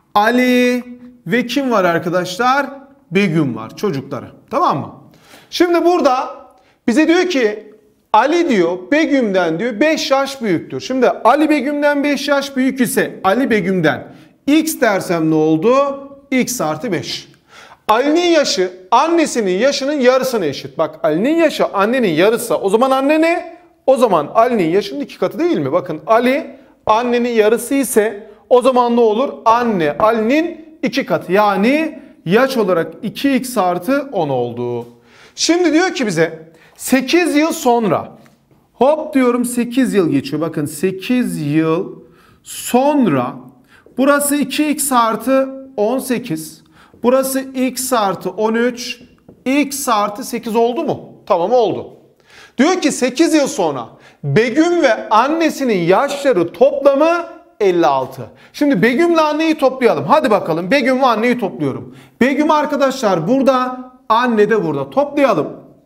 Ali ve kim var arkadaşlar? Begüm var. Çocukları. Tamam mı? Şimdi burada bize diyor ki Ali diyor Begüm'den diyor beş yaş büyüktür. Şimdi Ali Begüm'den beş yaş büyük ise Ali Begüm'den X dersem ne oldu? X artı beş. Ali'nin yaşı annesinin yaşının yarısına eşit. Bak Ali'nin yaşı annenin yarısı. O zaman anne ne? O zaman Ali'nin yaşının iki katı değil mi? Bakın Ali annenin yarısı ise o zaman ne olur? Anne Ali'nin iki katı. Yani yaş olarak iki x artı on oldu. Şimdi diyor ki bize sekiz yıl sonra, hop diyorum sekiz yıl geçiyor. Bakın sekiz yıl sonra burası iki x artı on sekiz. Burası x artı on üç. X artı sekiz oldu mu? Tamam oldu. Diyor ki sekiz yıl sonra Begüm ve annesinin yaşları toplamı elli altı. Şimdi Begüm'le anneyi toplayalım. Hadi bakalım Begüm ve anneyi topluyorum. Begüm arkadaşlar burada, anne de burada. Toplayalım.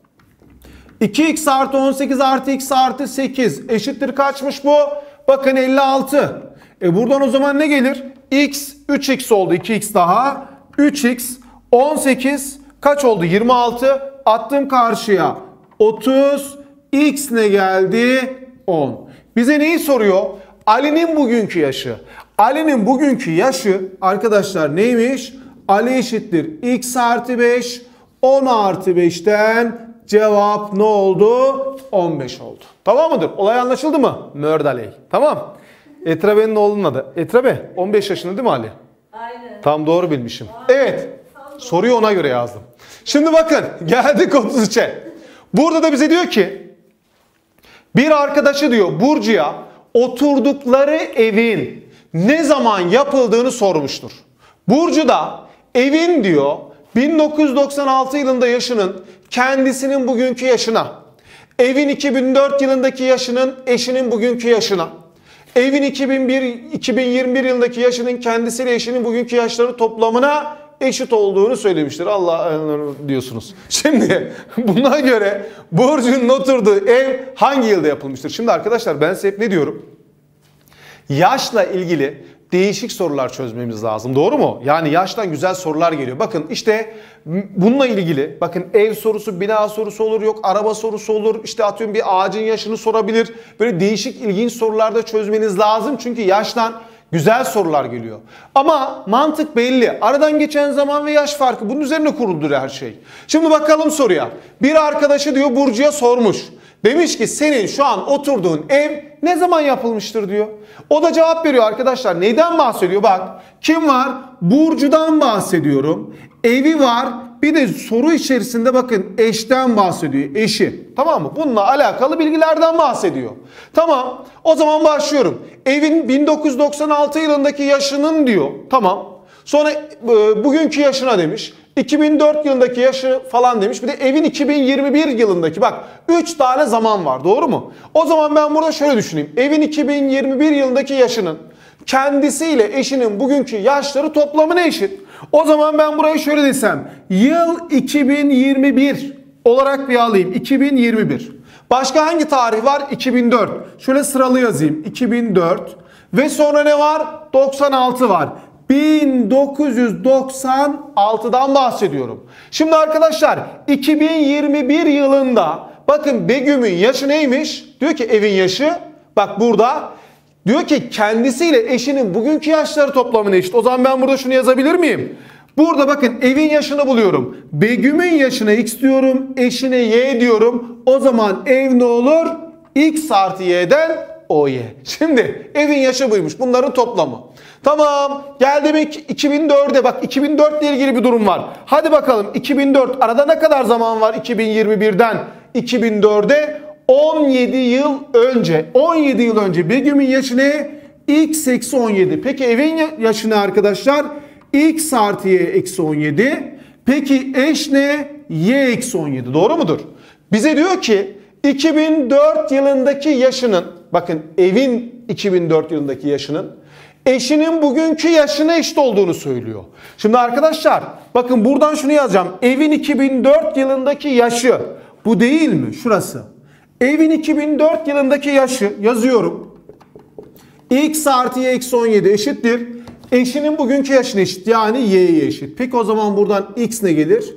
iki x artı on sekiz artı x artı sekiz eşittir kaçmış bu? Bakın elli altı. E buradan o zaman ne gelir? X üç x oldu. iki x daha. üç x on sekiz kaç oldu? yirmi altı. Attım karşıya. otuz. X ne geldi? on. Bize neyi soruyor? Ali'nin bugünkü yaşı. Ali'nin bugünkü yaşı arkadaşlar neymiş? Ali eşittir x artı beş. on artı beşten cevap ne oldu? on beş oldu. Tamam mıdır? Olay anlaşıldı mı? Mördaley. Tamam. Etrabe'nin oğlunun adı. Etrabe on beş yaşında değil mi Ali? Aynen. Tam doğru bilmişim. Evet. Soruyu ona göre yazdım. Şimdi bakın geldik otuz üçe. Burada da bize diyor ki bir arkadaşı diyor Burcu'ya oturdukları evin ne zaman yapıldığını sormuştur. Burcu da evin diyor bin dokuz yüz doksan altı yılında yaşının kendisinin bugünkü yaşına, evin iki bin dört yılındaki yaşının eşinin bugünkü yaşına, evin iki bin bir iki bin yirmi bir yılındaki yaşının kendisiyle eşinin bugünkü yaşları toplamına eşit olduğunu söylemiştir. Allah diyorsunuz. Şimdi buna göre Burcu'nun oturduğu ev hangi yılda yapılmıştır? Şimdi arkadaşlar ben size hep ne diyorum? Yaşla ilgili değişik sorular çözmemiz lazım. Doğru mu? Yani yaştan güzel sorular geliyor. Bakın işte bununla ilgili bakın ev sorusu, bina sorusu olur, yok araba sorusu olur. İşte atıyorum bir ağacın yaşını sorabilir. Böyle değişik ilginç sorular da çözmeniz lazım. Çünkü yaştan güzel sorular geliyor. Ama mantık belli. Aradan geçen zaman ve yaş farkı, bunun üzerine kuruludur her şey. Şimdi bakalım soruya. Bir arkadaşı diyor Burcu'ya sormuş. Demiş ki senin şu an oturduğun ev ne zaman yapılmıştır diyor. O da cevap veriyor arkadaşlar. Neyden bahsediyor? Bak kim var? Burcu'dan bahsediyorum. Evi var. Bir de soru içerisinde bakın eşten bahsediyor. Eşi. Tamam mı? Bununla alakalı bilgilerden bahsediyor. Tamam. O zaman başlıyorum. Evin bin dokuz yüz doksan altı yılındaki yaşının diyor. Tamam. Sonra e, bugünkü yaşına demiş. iki bin dört yılındaki yaşı falan demiş. Bir de evin iki bin yirmi bir yılındaki, bak üç tane zaman var, doğru mu? O zaman ben burada şöyle düşüneyim. Evin iki bin yirmi bir yılındaki yaşının kendisiyle eşinin bugünkü yaşları toplamına eşit. O zaman ben burayı şöyle desem. Yıl iki bin yirmi bir olarak bir alayım. iki bin yirmi bir. Başka hangi tarih var? iki bin dört. Şöyle sıralı yazayım. iki bin dört. Ve sonra ne var? doksan altı var. bin dokuz yüz doksan altıdan bahsediyorum. Şimdi arkadaşlar iki bin yirmi bir yılında bakın Begüm'ün yaşı neymiş? Diyor ki evin yaşı, bak burada diyor ki kendisiyle eşinin bugünkü yaşları toplamına eşit. O zaman ben burada şunu yazabilir miyim? Burada bakın evin yaşını buluyorum. Begüm'ün yaşına x diyorum, eşine y diyorum. O zaman ev ne olur? X artı y'den o y. Şimdi evin yaşı buymuş. Bunların toplamı. Tamam. Geldim iki bin dörde. Bak iki bin dört ile ilgili bir durum var. Hadi bakalım iki bin dört. Arada ne kadar zaman var iki bin yirmi birden iki bin dörde? on yedi yıl önce. on yedi yıl önce Begüm'ün yaşı ne? X eksi on yedi. Peki evin yaşı ne arkadaşlar? X artı y eksi on yedi. Peki eş ne? Y eksi on yedi. Doğru mudur? Bize diyor ki iki bin dört yılındaki yaşının, bakın evin iki bin dört yılındaki yaşının eşinin bugünkü yaşına eşit olduğunu söylüyor. Şimdi arkadaşlar bakın buradan şunu yazacağım. Evin iki bin dört yılındaki yaşı bu değil mi? Şurası. Evin iki bin dört yılındaki yaşı yazıyorum. X artı y eksi on yedi eşittir. Eşinin bugünkü yaşına eşit, yani y'ye eşit. Peki o zaman buradan x ne gelir?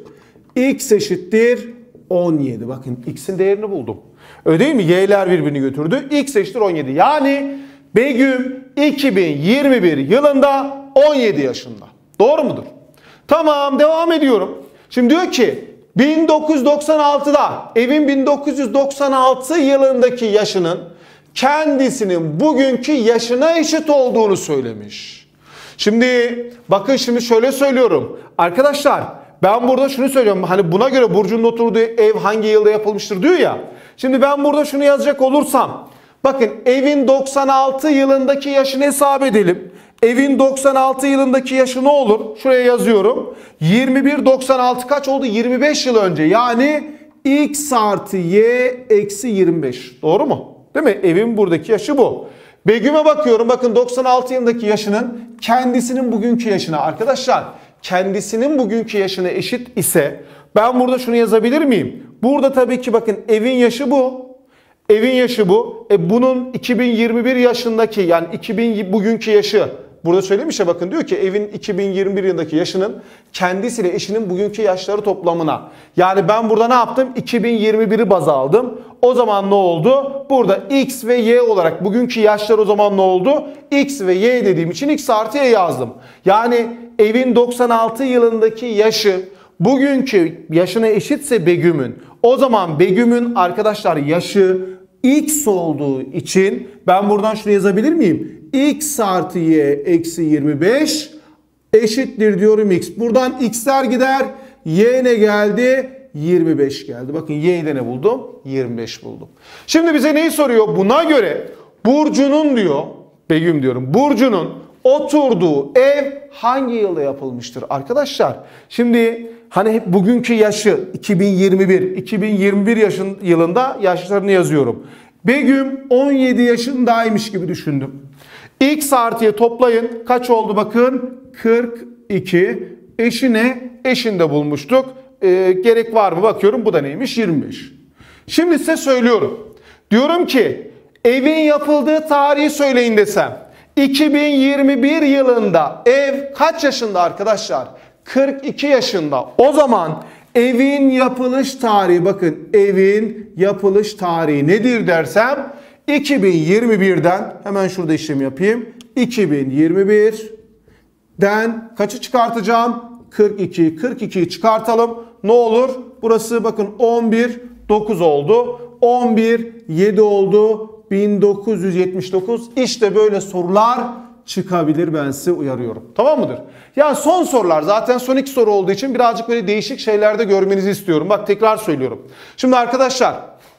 X eşittir on yedi. Bakın x'in değerini buldum. Öyle değil mi? Y'ler birbirini götürdü. X eşittir on yedi. Yani Begüm iki bin yirmi bir yılında on yedi yaşında. Doğru mudur? Tamam, devam ediyorum. Şimdi diyor ki bin dokuz yüz doksan altıda evin bin dokuz yüz doksan altı yılındaki yaşının kendisinin bugünkü yaşına eşit olduğunu söylemiş. Şimdi bakın şimdi şöyle söylüyorum. Arkadaşlar ben burada şunu söylüyorum. Hani buna göre Burcu'nun oturduğu ev hangi yılda yapılmıştır diyor ya. Şimdi ben burada şunu yazacak olursam. Bakın evin doksan altı yılındaki yaşını hesap edelim. Evin doksan altı yılındaki yaşı ne olur? Şuraya yazıyorum. yirmi bir doksan altı kaç oldu? yirmi beş yıl önce. Yani x artı y eksi yirmi beş. Doğru mu? Değil mi? Evin buradaki yaşı bu. Begüm'e bakıyorum. Bakın doksan altı yılındaki yaşının kendisinin bugünkü yaşına. Arkadaşlar kendisinin bugünkü yaşına eşit ise ben burada şunu yazabilir miyim? Burada tabii ki bakın evin yaşı bu. Evin yaşı bu. E bunun iki bin yirmi bir yaşındaki, yani iki bin bugünkü yaşı. Burada söylemiş ya, bakın diyor ki evin iki bin yirmi bir yılındaki yaşının kendisiyle eşinin bugünkü yaşları toplamına. Yani ben burada ne yaptım? iki bin yirmi biri baz aldım. O zaman ne oldu? Burada x ve y olarak bugünkü yaşlar o zaman ne oldu? X ve y dediğim için x artı y yazdım. Yani evin doksan altı yılındaki yaşı bugünkü yaşına eşitse Begüm'ün, o zaman Begüm'ün arkadaşlar yaşı x olduğu için ben buradan şunu yazabilir miyim? X artı y eksi yirmi beş eşittir diyorum x. Buradan x'ler gider. Y ne geldi? yirmi beş geldi. Bakın y'de ne buldum? yirmi beş buldum. Şimdi bize neyi soruyor? Buna göre Burcu'nun diyor, Begüm diyorum, Burcu'nun oturduğu ev hangi yılda yapılmıştır? Arkadaşlar şimdi hani hep bugünkü yaşı iki bin yirmi bir, iki bin yirmi bir yaşın yılında yaşlarını yazıyorum. Begüm on yedi yaşındaymış gibi düşündüm. X artıya toplayın. Kaç oldu bakın? kırk iki. Eşine, eşinde bulmuştuk. Ee, gerek var mı bakıyorum, bu da neymiş? yirmi beş. Şimdi size söylüyorum. Diyorum ki evin yapıldığı tarihi söyleyin desem. iki bin yirmi bir yılında ev kaç yaşında arkadaşlar? kırk iki yaşında. O zaman evin yapılış tarihi, bakın evin yapılış tarihi nedir dersem iki bin yirmi birden hemen şurada işlem yapayım. iki bin yirmi birden kaçı çıkartacağım? kırk iki. kırk ikiyi çıkartalım. Ne olur? Burası bakın on bir dokuz oldu. on bir yedi oldu. bin dokuz yüz yetmiş dokuz. İşte böyle sorular çıkabilir, ben size uyarıyorum. Tamam mıdır? Ya son sorular zaten son iki soru olduğu için birazcık böyle değişik şeylerde görmenizi istiyorum. Bak tekrar söylüyorum. Şimdi arkadaşlar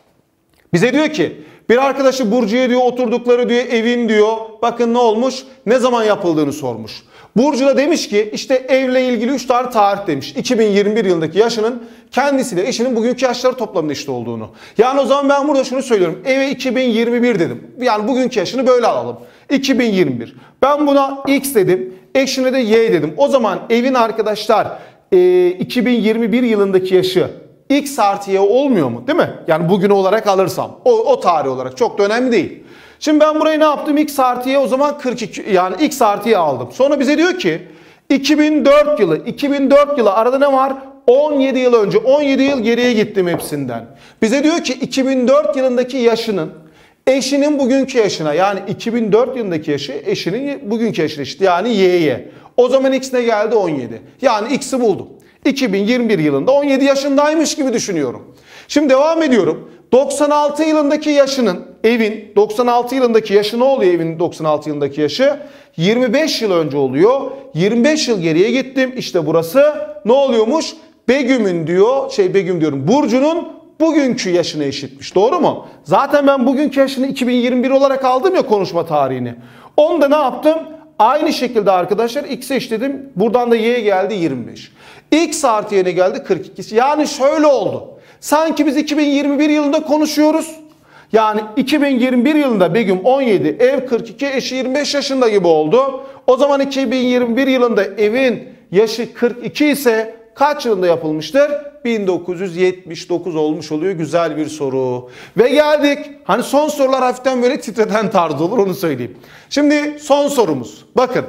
bize diyor ki bir arkadaşı Burcu'ya diyor oturdukları diyor evin diyor bakın ne olmuş, ne zaman yapıldığını sormuş. Burcu da demiş ki işte evle ilgili üç tane tarih demiş. iki bin yirmi bir yılındaki yaşının kendisiyle eşinin bugünkü yaşları toplamının eşit olduğunu. Yani o zaman ben burada şunu söylüyorum. Eve iki bin yirmi bir dedim. Yani bugünkü yaşını böyle alalım. iki bin yirmi bir. Ben buna X dedim. Eşine de Y dedim. O zaman evin arkadaşlar e, iki bin yirmi bir yılındaki yaşı X artı Y olmuyor mu? Değil mi? Yani bugün olarak alırsam. O, o tarih olarak çok da önemli değil. Şimdi ben burayı ne yaptım? X artı Y o zaman kırk iki, yani X artı Y aldım. Sonra bize diyor ki iki bin dört yılı. iki bin dört yılı arada ne var? on yedi yıl önce. on yedi yıl geriye gittim hepsinden. Bize diyor ki iki bin dört yılındaki yaşının eşinin bugünkü yaşına, yani iki bin dört yılındaki yaşı eşinin bugünkü yaşına eşit. Yani Y'ye. O zaman X ne geldi? on yedi. Yani X'i buldum. iki bin yirmi bir yılında on yedi yaşındaymış gibi düşünüyorum. Şimdi devam ediyorum. doksan altı yılındaki yaşının evin doksan altı yılındaki yaşı ne oluyor evin doksan altı yılındaki yaşı? yirmi beş yıl önce oluyor. yirmi beş yıl geriye gittim. İşte burası ne oluyormuş? Begüm'ün diyor, şey Begüm diyorum, Burcu'nun bugünkü yaşına eşitmiş. Doğru mu? Zaten ben bugünkü yaşını iki bin yirmi bir olarak aldım ya konuşma tarihini. Onu da ne yaptım? Aynı şekilde arkadaşlar X'e eşitledim. Buradan da Y geldi yirmi beş. X artı Y ne geldi? kırk iki. Yani şöyle oldu. Sanki biz iki bin yirmi bir yılında konuşuyoruz. Yani iki bin yirmi bir yılında Begüm on yedi, ev kırk iki, eşi yirmi beş yaşında gibi oldu. O zaman iki bin yirmi bir yılında evin yaşı kırk iki ise kaç yılında yapılmıştır? bin dokuz yüz yetmiş dokuz olmuş oluyor. Güzel bir soru. Ve geldik. Hani son sorular hafiften böyle titreten tarzı olur, onu söyleyeyim. Şimdi son sorumuz. Bakın.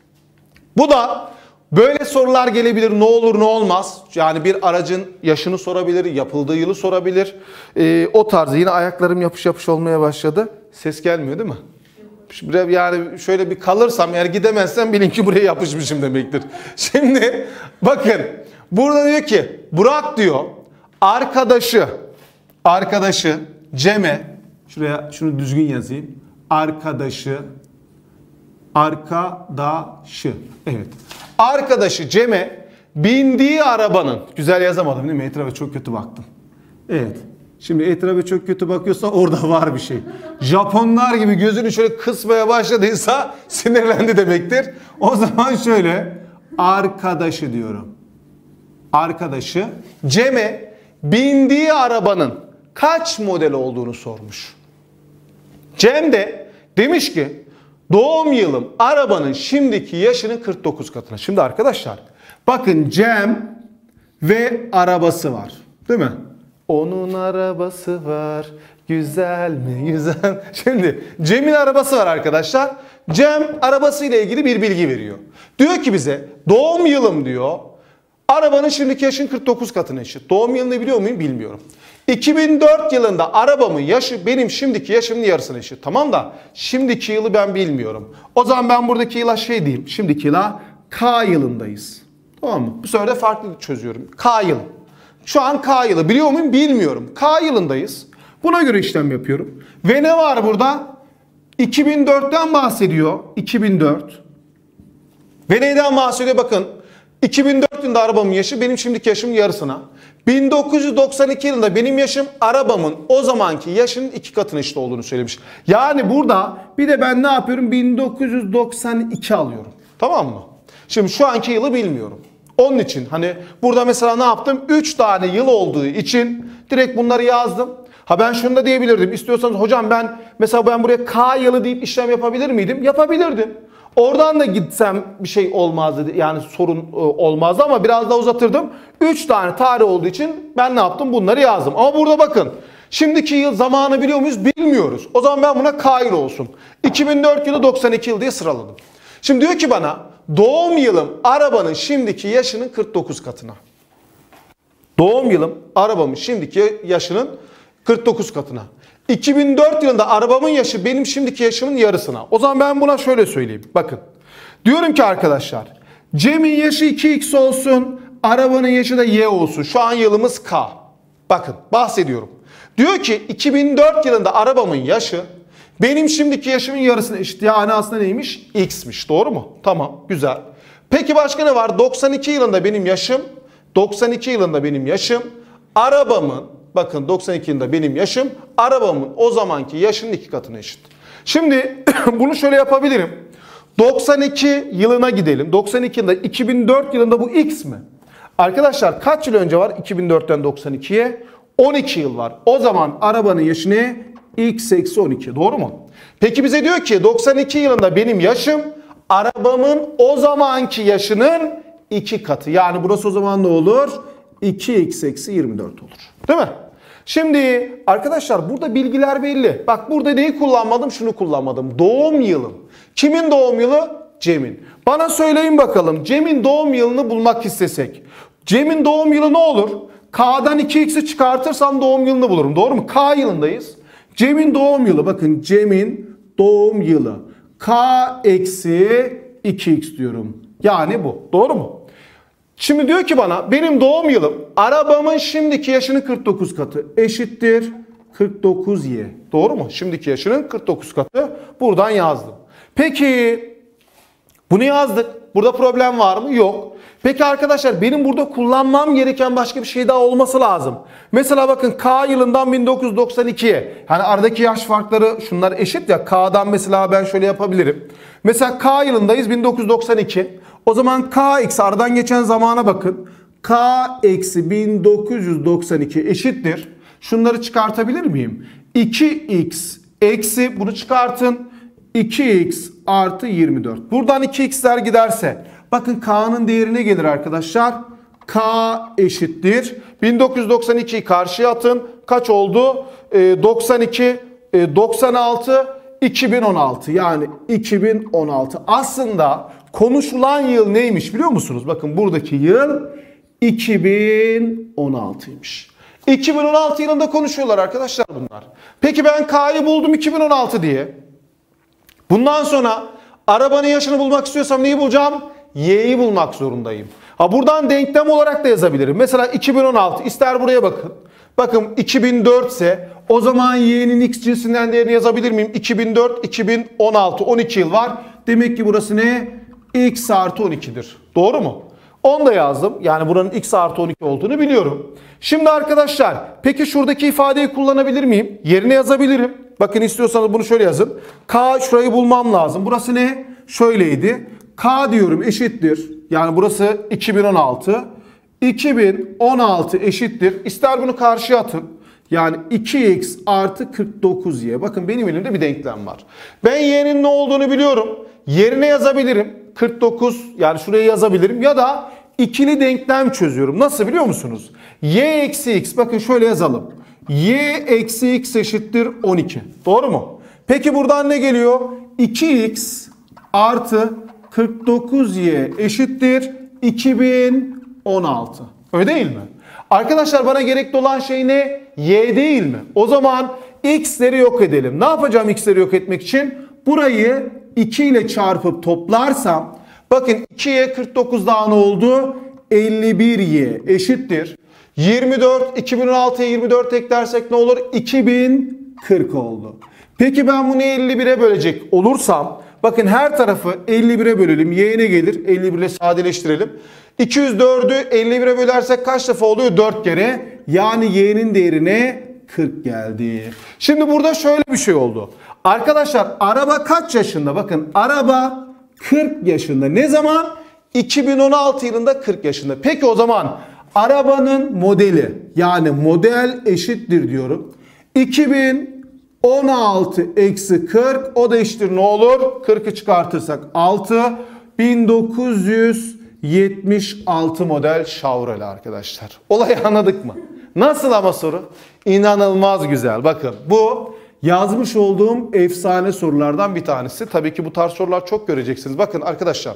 Bu da böyle sorular gelebilir, ne olur ne olmaz. Yani bir aracın yaşını sorabilir, yapıldığı yılı sorabilir. Ee, o tarz. Yine ayaklarım yapış yapış olmaya başladı. Ses gelmiyor değil mi? Şimdi yani şöyle bir kalırsam, eğer gidemezsem bilin ki buraya yapışmışım demektir. Şimdi bakın burada diyor ki Burak diyor arkadaşı arkadaşı Cem'e, şuraya şunu düzgün yazayım. Arkadaşı arkadaşı evet. Arkadaşı Cem'e bindiği arabanın, güzel yazamadım değil mi? Etrafa çok kötü baktım. Evet. Şimdi etrafa çok kötü bakıyorsan orada var bir şey. Japonlar gibi gözünü şöyle kısmaya başladıysa sinirlendi demektir. O zaman şöyle arkadaşı diyorum. Arkadaşı Cem'e bindiği arabanın kaç model olduğunu sormuş. Cem de demiş ki doğum yılım arabanın şimdiki yaşının kırk dokuz katına. Şimdi arkadaşlar bakın Cem ve arabası var. Değil mi? Onun arabası var. Güzel mi? Güzel. Şimdi Cem'in arabası var arkadaşlar. Cem arabasıyla ilgili bir bilgi veriyor. Diyor ki bize doğum yılım diyor. Arabanın şimdiki yaşın kırk dokuz katına eşit. Doğum yılını biliyor muyum? Bilmiyorum. iki bin dört yılında arabamın yaşı benim şimdiki yaşımın yarısına eşit. Tamam da şimdiki yılı ben bilmiyorum. O zaman ben buradaki yıla şey diyeyim. Şimdiki yıla K yılındayız. Tamam mı? Bu sefer de farklı çözüyorum. K yılı. Şu an K yılı. Biliyor muyum? Bilmiyorum. K yılındayız. Buna göre işlem yapıyorum. Ve ne var burada? iki bin dörtten bahsediyor. iki bin dört. Ve neyden bahsediyor? Bakın. iki bin dört yılında arabamın yaşı benim şimdiki yaşımın yarısına. bin dokuz yüz doksan iki yılında benim yaşım arabamın o zamanki yaşının iki katına eşit olduğunu söylemiş. Yani burada bir de ben ne yapıyorum? bin dokuz yüz doksan iki alıyorum. Tamam mı? Şimdi şu anki yılı bilmiyorum. Onun için hani burada mesela ne yaptım? üç tane yıl olduğu için direkt bunları yazdım. Ha ben şunu da diyebilirdim. İstiyorsanız hocam ben mesela ben buraya K yılı deyip işlem yapabilir miydim? Yapabilirdim. Oradan da gitsem bir şey olmazdı. Yani sorun e, olmazdı ama biraz daha uzatırdım. üç tane tarih olduğu için ben ne yaptım? Bunları yazdım. Ama burada bakın. Şimdiki yıl zamanı biliyor muyuz? Bilmiyoruz. O zaman ben buna K yıl olsun. iki bin dört yılı doksan iki yıl diye sıraladım. Şimdi diyor ki bana doğum yılım arabanın şimdiki yaşının kırk dokuz katına. Doğum yılım arabamın şimdiki yaşının kırk dokuz katına. iki bin dört yılında arabamın yaşı benim şimdiki yaşımın yarısına. O zaman ben buna şöyle söyleyeyim. Bakın. Diyorum ki arkadaşlar. Cem'in yaşı iki x olsun. Arabanın yaşı da y olsun. Şu an yılımız K. Bakın bahsediyorum. Diyor ki iki bin dört yılında arabamın yaşı benim şimdiki yaşımın yarısına eşit. Yani aslında neymiş? X'miş. Doğru mu? Tamam. Güzel. Peki başka ne var? doksan iki yılında benim yaşım. doksan iki yılında benim yaşım. Arabamın, bakın doksan iki yılında benim yaşım. Arabamın o zamanki yaşının iki katına eşit. Şimdi bunu şöyle yapabilirim. doksan iki yılına gidelim. doksan iki yılında, iki bin dört yılında bu X mi? Arkadaşlar kaç yıl önce var iki bin dörtten doksan ikiye? on iki yıl var. O zaman arabanın yaşı ne? X eksi on iki. Doğru mu? Peki bize diyor ki doksan iki yılında benim yaşım arabamın o zamanki yaşının iki katı. Yani burası o zaman ne olur? iki x eksi yirmi dört olur. Değil mi? Şimdi arkadaşlar burada bilgiler belli. Bak burada neyi kullanmadım? Şunu kullanmadım. Doğum yılım. Kimin doğum yılı? Cem'in. Bana söyleyin bakalım. Cem'in doğum yılını bulmak istesek. Cem'in doğum yılı ne olur? K'dan iki x'i çıkartırsam doğum yılını bulurum. Doğru mu? K yılındayız. Cem'in doğum yılı. Bakın Cem'in doğum yılı. K eksi iki x diyorum. Yani bu. Doğru mu? Şimdi diyor ki bana benim doğum yılım arabamın şimdiki yaşının kırk dokuz katı eşittir kırk dokuz y. Doğru mu? Şimdiki yaşının kırk dokuz katı. Buradan yazdım. Peki bunu yazdık. Burada problem var mı? Yok. Peki arkadaşlar benim burada kullanmam gereken başka bir şey daha olması lazım. Mesela bakın K yılından bin dokuz yüz doksan ikiye. Hani aradaki yaş farkları şunlar eşit ya. K'dan mesela ben şöyle yapabilirim. Mesela K yılındayız bin dokuz yüz doksan iki. O zaman K eksi aradan geçen zamana bakın. K eksi bin dokuz yüz doksan iki eşittir. Şunları çıkartabilir miyim? iki x eksi bunu çıkartın. iki x artı yirmi dört. Buradan iki x'ler giderse bakın K'nın değeri ne gelir arkadaşlar? K eşittir. bin dokuz yüz doksan ikiyi karşıya atın. Kaç oldu? Ee, doksan iki, e, doksan altı, iki bin on altı. Yani iki bin on altı. Aslında konuşulan yıl neymiş biliyor musunuz? Bakın buradaki yıl iki bin on altıymış. iki bin on altı yılında konuşuyorlar arkadaşlar bunlar. Peki ben K'yı buldum iki bin on altı diye. Bundan sonra arabanın yaşını bulmak istiyorsam neyi bulacağım? Y'yi bulmak zorundayım. Ha buradan denklem olarak da yazabilirim. Mesela iki bin on altı ister buraya bakın. Bakın iki bin dört ise o zaman Y'nin X cinsinden değerini yazabilir miyim? iki bin dört, iki bin on altı, on iki yıl var. Demek ki burası ne? X artı on iki'dir. Doğru mu? onu da yazdım. Yani buranın X artı on iki olduğunu biliyorum. Şimdi arkadaşlar peki şuradaki ifadeyi kullanabilir miyim? Yerine yazabilirim. Bakın istiyorsanız bunu şöyle yazın. K şurayı bulmam lazım. Burası ne? Şöyleydi. K diyorum eşittir. Yani burası iki bin on altı. iki bin on altı eşittir. İster bunu karşıya atın. Yani iki x artı kırk dokuz y. Bakın benim elimde bir denklem var. Ben y'nin ne olduğunu biliyorum. Yerine yazabilirim. kırk dokuz yani şuraya yazabilirim. Ya da ikili denklem çözüyorum. Nasıl biliyor musunuz? Y eksi x. Bakın şöyle yazalım. Y eksi x eşittir on iki. Doğru mu? Peki buradan ne geliyor? iki x artı kırk dokuz y eşittir iki bin on altı. Öyle değil mi? Arkadaşlar bana gerekli olan şey ne? Y değil mi? O zaman x'leri yok edelim. Ne yapacağım x'leri yok etmek için? Burayı iki ile çarpıp toplarsam bakın ikiye kırk dokuz daha ne oldu? elli bir y eşittir. yirmi dört, iki bin on altıya yirmi dört eklersek ne olur? iki bin kırk oldu. Peki ben bunu elli bire bölecek olursam bakın her tarafı elli bire bölelim. Y ne gelir? elli bir ile sadeleştirelim. iki yüz dördü elli bire bölersek kaç defa oluyor? dört kere. Yani y'nin değerine kırk geldi. Şimdi burada şöyle bir şey oldu. Arkadaşlar araba kaç yaşında? Bakın araba kırk yaşında. Ne zaman? iki bin on altı yılında kırk yaşında. Peki o zaman arabanın modeli yani model eşittir diyorum. iki bin on altı eksi kırk, o da eşittir ne olur? kırkı çıkartırsak altı. bin dokuz yüz yetmiş altı model Chevrolet arkadaşlar. Olayı anladık mı? Nasıl ama soru? İnanılmaz güzel. Bakın bu yazmış olduğum efsane sorulardan bir tanesi. Tabii ki bu tarz sorular çok göreceksiniz. Bakın arkadaşlar,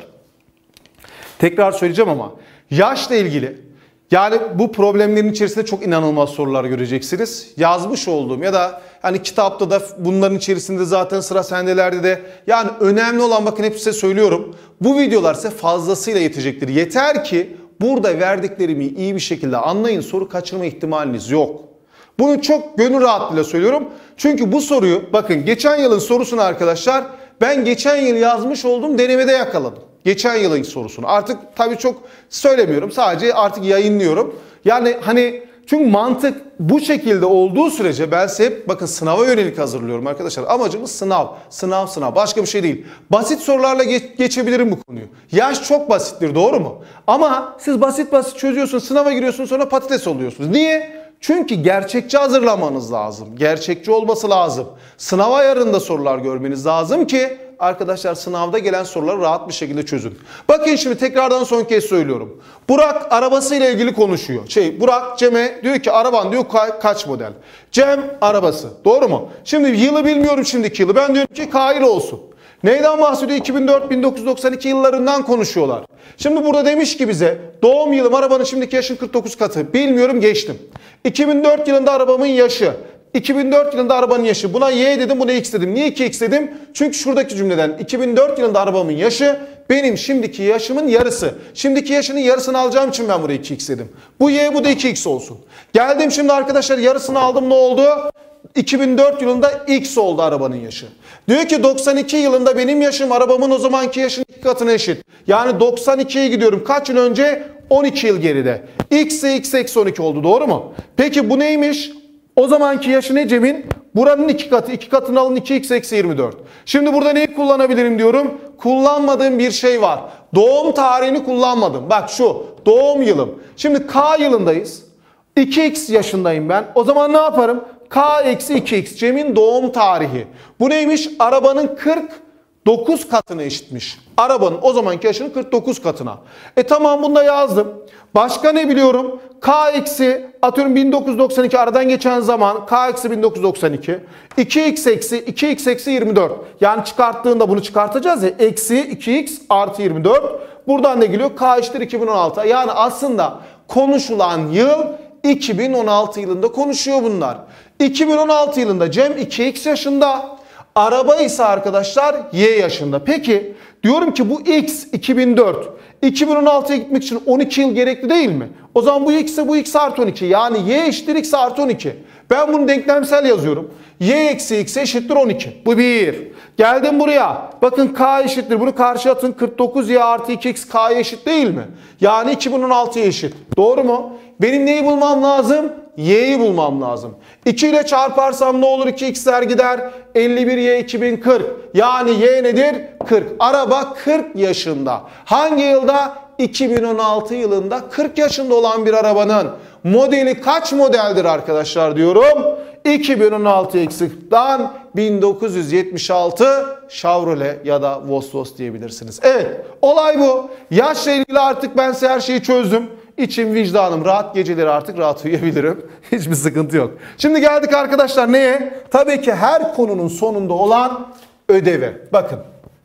tekrar söyleyeceğim ama yaşla ilgili, yani bu problemlerin içerisinde çok inanılmaz sorular göreceksiniz. Yazmış olduğum ya da hani kitapta da bunların içerisinde zaten sıra sendelerde de, yani önemli olan, bakın hep size söylüyorum, bu videolar size fazlasıyla yetecektir. Yeter ki burada verdiklerimi iyi bir şekilde anlayın, soru kaçırma ihtimaliniz yok. Bunu çok gönül rahatlığıyla söylüyorum. Çünkü bu soruyu, bakın geçen yılın sorusunu arkadaşlar ben geçen yıl yazmış olduğum denemede yakaladım. Geçen yılın sorusunu. Artık tabii çok söylemiyorum. Sadece artık yayınlıyorum. Yani hani çünkü mantık bu şekilde olduğu sürece ben size hep bakın sınava yönelik hazırlıyorum arkadaşlar. Amacımız sınav. Sınav sınav. Başka bir şey değil. Basit sorularla geç, geçebilirim bu konuyu. Yaş çok basittir, doğru mu? Ama siz basit basit çözüyorsunuz. Sınava giriyorsunuz, sonra patates oluyorsunuz. Niye? Çünkü gerçekçi hazırlamanız lazım. Gerçekçi olması lazım. Sınav ayarında sorular görmeniz lazım ki arkadaşlar sınavda gelen soruları rahat bir şekilde çözün. Bakın şimdi tekrardan son kez söylüyorum. Burak arabasıyla ilgili konuşuyor. Şey Burak Cem'e diyor ki araban diyor ka kaç model? Cem arabası. Doğru mu? Şimdi yılı bilmiyorum, şimdiki yılı. Ben diyorum ki K ile olsun. Neyden bahsediyor? iki bin dört bin dokuz yüz doksan iki yıllarından konuşuyorlar. Şimdi burada demiş ki bize doğum yılım arabanın şimdiki yaşın kırk dokuz katı. Bilmiyorum, geçtim. iki bin dört yılında arabamın yaşı. iki bin dört yılında arabanın yaşı. Buna Y dedim, buna X dedim. Niye iki X dedim? Çünkü şuradaki cümleden iki bin dört yılında arabamın yaşı benim şimdiki yaşımın yarısı. Şimdiki yaşının yarısını alacağım için ben buraya iki X dedim. Bu Y, bu da iki X olsun. Geldim şimdi arkadaşlar, yarısını aldım, ne oldu? iki bin dört yılında X oldu arabanın yaşı. Diyor ki doksan iki yılında benim yaşım arabamın o zamanki yaşının iki katına eşit. Yani doksan ikiye gidiyorum. Kaç yıl önce? on iki yıl geride. X ise X eksi on iki oldu, doğru mu? Peki bu neymiş? O zamanki yaşı ne Cem'in? Buranın iki katı. iki katını alın, iki X eksi yirmi dört. Şimdi burada neyi kullanabilirim diyorum? Kullanmadığım bir şey var. Doğum tarihini kullanmadım. Bak şu doğum yılım. Şimdi K yılındayız. iki X yaşındayım ben. O zaman ne yaparım? K eksi iki X. Cem'in doğum tarihi. Bu neymiş? Arabanın kırk dokuz katına eşitmiş. Arabanın o zamanki yaşının kırk dokuz katına. E tamam, bunu da yazdım. Başka ne biliyorum? K eksi atıyorum bin dokuz yüz doksan iki, aradan geçen zaman K eksi bin dokuz yüz doksan iki. iki X eksi iki X eksi yirmi dört. Yani çıkarttığında bunu çıkartacağız ya. Eksi iki X artı yirmi dört. Buradan ne geliyor? K eşittir iki bin on altı. Yani aslında konuşulan yıl iki bin on altı yılında konuşuyor bunlar. iki bin on altı yılında Cem iki X yaşında. Araba ise arkadaşlar Y yaşında. Peki diyorum ki bu X iki bin dört. iki bin on altıya gitmek için on iki yıl gerekli değil mi? O zaman bu X ise bu X artı on iki. Yani Y eşittir X artı on iki. Ben bunu denklemsel yazıyorum. Y eksi X eşittir on iki. Bu bir. Geldim buraya. Bakın K eşittir. Bunu karşıya atın. kırk dokuz Y artı iki X K'ya eşit değil mi? Yani iki bin on altıya eşit. Doğru mu? Benim neyi bulmam lazım? Y'yi bulmam lazım. iki ile çarparsam ne olur? iki X'ler gider. elli bir Y iki bin kırk. Yani Y nedir? kırk. Araba kırk yaşında. Hangi yılda? iki bin on altı yılında kırk yaşında olan bir arabanın modeli kaç modeldir arkadaşlar diyorum? iki bin on altı eksikten bin dokuz yüz yetmiş altı Chevrolet ya da Vosvos diyebilirsiniz. Evet, olay bu. Yaşla ilgili artık ben size her şeyi çözdüm. İçim vicdanım rahat, geceleri artık rahat uyuyabilirim. Hiçbir sıkıntı yok. Şimdi geldik arkadaşlar neye? Tabii ki her konunun sonunda olan ödeve. Bakın.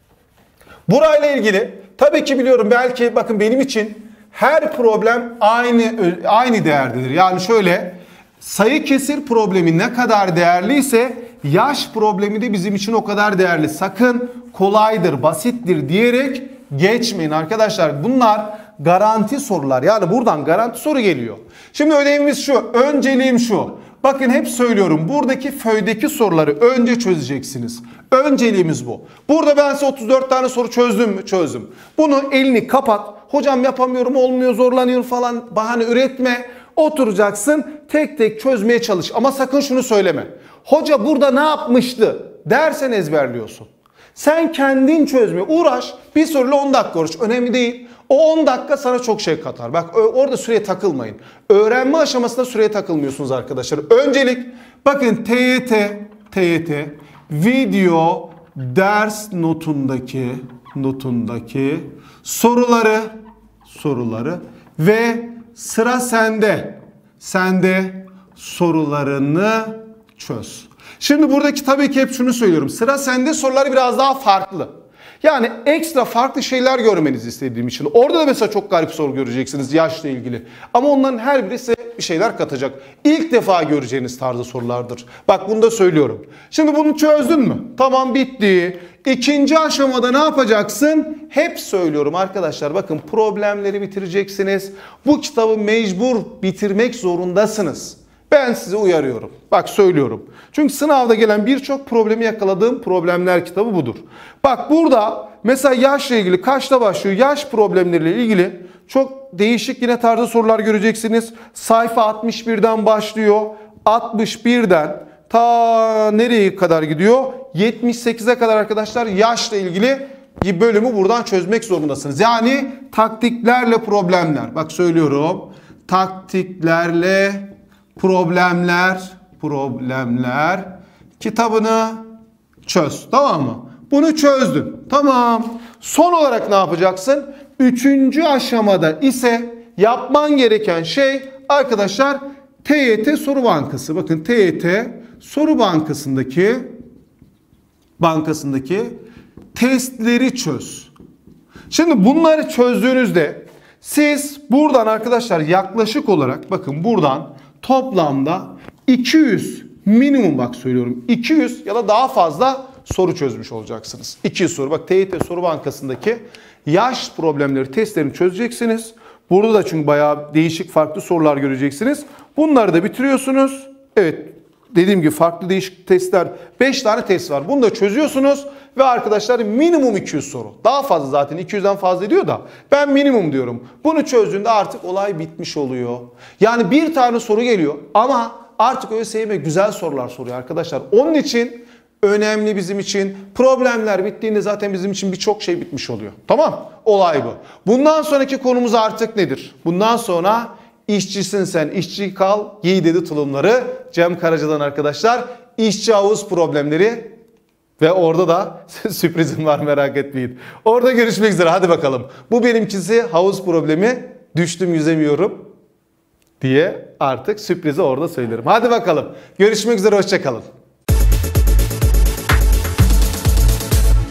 Burayla ilgili tabii ki biliyorum, belki bakın benim için her problem aynı aynı değerdedir. Yani şöyle, sayı kesir problemi ne kadar değerliyse yaş problemi de bizim için o kadar değerli. Sakın kolaydır, basittir diyerek geçmeyin arkadaşlar. Bunlar garanti sorular. Yani buradan garanti soru geliyor. Şimdi ödevimiz şu. Önceliğim şu. Bakın hep söylüyorum. Buradaki föydeki soruları önce çözeceksiniz. Önceliğimiz bu. Burada ben size otuz dört tane soru çözdüm mü? Çözdüm. Bunu elini kapat. Hocam yapamıyorum, olmuyor, zorlanıyorum falan bahane üretme. Oturacaksın, tek tek çözmeye çalış. Ama sakın şunu söyleme. Hoca burada ne yapmıştı dersen ezberliyorsun. Sen kendin çözmeye uğraş. Bir soruyla on dakika uğraş. Önemli değil. O on dakika sana çok şey katar. Bak orada süreye takılmayın. Öğrenme aşamasında süreye takılmıyorsunuz arkadaşlar. Öncelik bakın T Y T, T Y T video ders notundaki notundaki soruları soruları ve sıra sende sende sorularını çöz. Şimdi buradaki tabii ki hep şunu söylüyorum. Sıra sende soruları biraz daha farklı. Yani ekstra farklı şeyler görmenizi istediğim için. Orada da mesela çok garip soru göreceksiniz yaşla ilgili. Ama onların her biri size bir şeyler katacak. İlk defa göreceğiniz tarzda sorulardır. Bak bunu da söylüyorum. Şimdi bunu çözdün mü? Tamam, bitti. İkinci aşamada ne yapacaksın? Hep söylüyorum arkadaşlar, bakın problemleri bitireceksiniz. Bu kitabı mecbur bitirmek zorundasınız. Ben sizi uyarıyorum. Bak söylüyorum. Çünkü sınavda gelen birçok problemi yakaladığım problemler kitabı budur. Bak burada mesela yaşla ilgili kaçta başlıyor? Yaş problemleriyle ilgili çok değişik yine tarzda sorular göreceksiniz. Sayfa altmış birden başlıyor. altmış birden ta nereye kadar gidiyor? yetmiş sekize kadar arkadaşlar yaşla ilgili bölümü buradan çözmek zorundasınız. Yani taktiklerle problemler. Bak söylüyorum. Taktiklerle problemler, problemler kitabını çöz. Tamam mı? Bunu çözdün. Tamam. Son olarak ne yapacaksın? Üçüncü aşamada ise yapman gereken şey arkadaşlar T Y T Soru Bankası. Bakın T Y T Soru Bankası'ndaki bankasındaki testleri çöz. Şimdi bunları çözdüğünüzde siz buradan arkadaşlar yaklaşık olarak bakın buradan toplamda iki yüz minimum, bak söylüyorum, iki yüz ya da daha fazla soru çözmüş olacaksınız. iki yüz soru. Bak T Y T Soru Bankası'ndaki yaş problemleri testlerini çözeceksiniz. Burada da çünkü bayağı değişik farklı sorular göreceksiniz. Bunları da bitiriyorsunuz. Evet, dediğim gibi farklı değişik testler, beş tane test var. Bunu da çözüyorsunuz ve arkadaşlar minimum iki yüz soru. Daha fazla zaten iki yüzden fazla ediyor da ben minimum diyorum. Bunu çözdüğünde artık olay bitmiş oluyor. Yani bir tane soru geliyor ama artık ÖSYM güzel sorular soruyor arkadaşlar. Onun için önemli bizim için. Problemler bittiğinde zaten bizim için birçok şey bitmiş oluyor. Tamam? Olay bu. Bundan sonraki konumuz artık nedir? Bundan sonra işçisin sen, işçi kal, giy dedi tulumları. Cem Karaca'dan arkadaşlar. İşçi havuz problemleri ve orada da sürprizim var, merak etmeyin. Orada görüşmek üzere, hadi bakalım. Bu benimkisi havuz problemi, düştüm yüzemiyorum diye artık sürprizi orada söylerim. Hadi bakalım. Görüşmek üzere, hoşça kalın.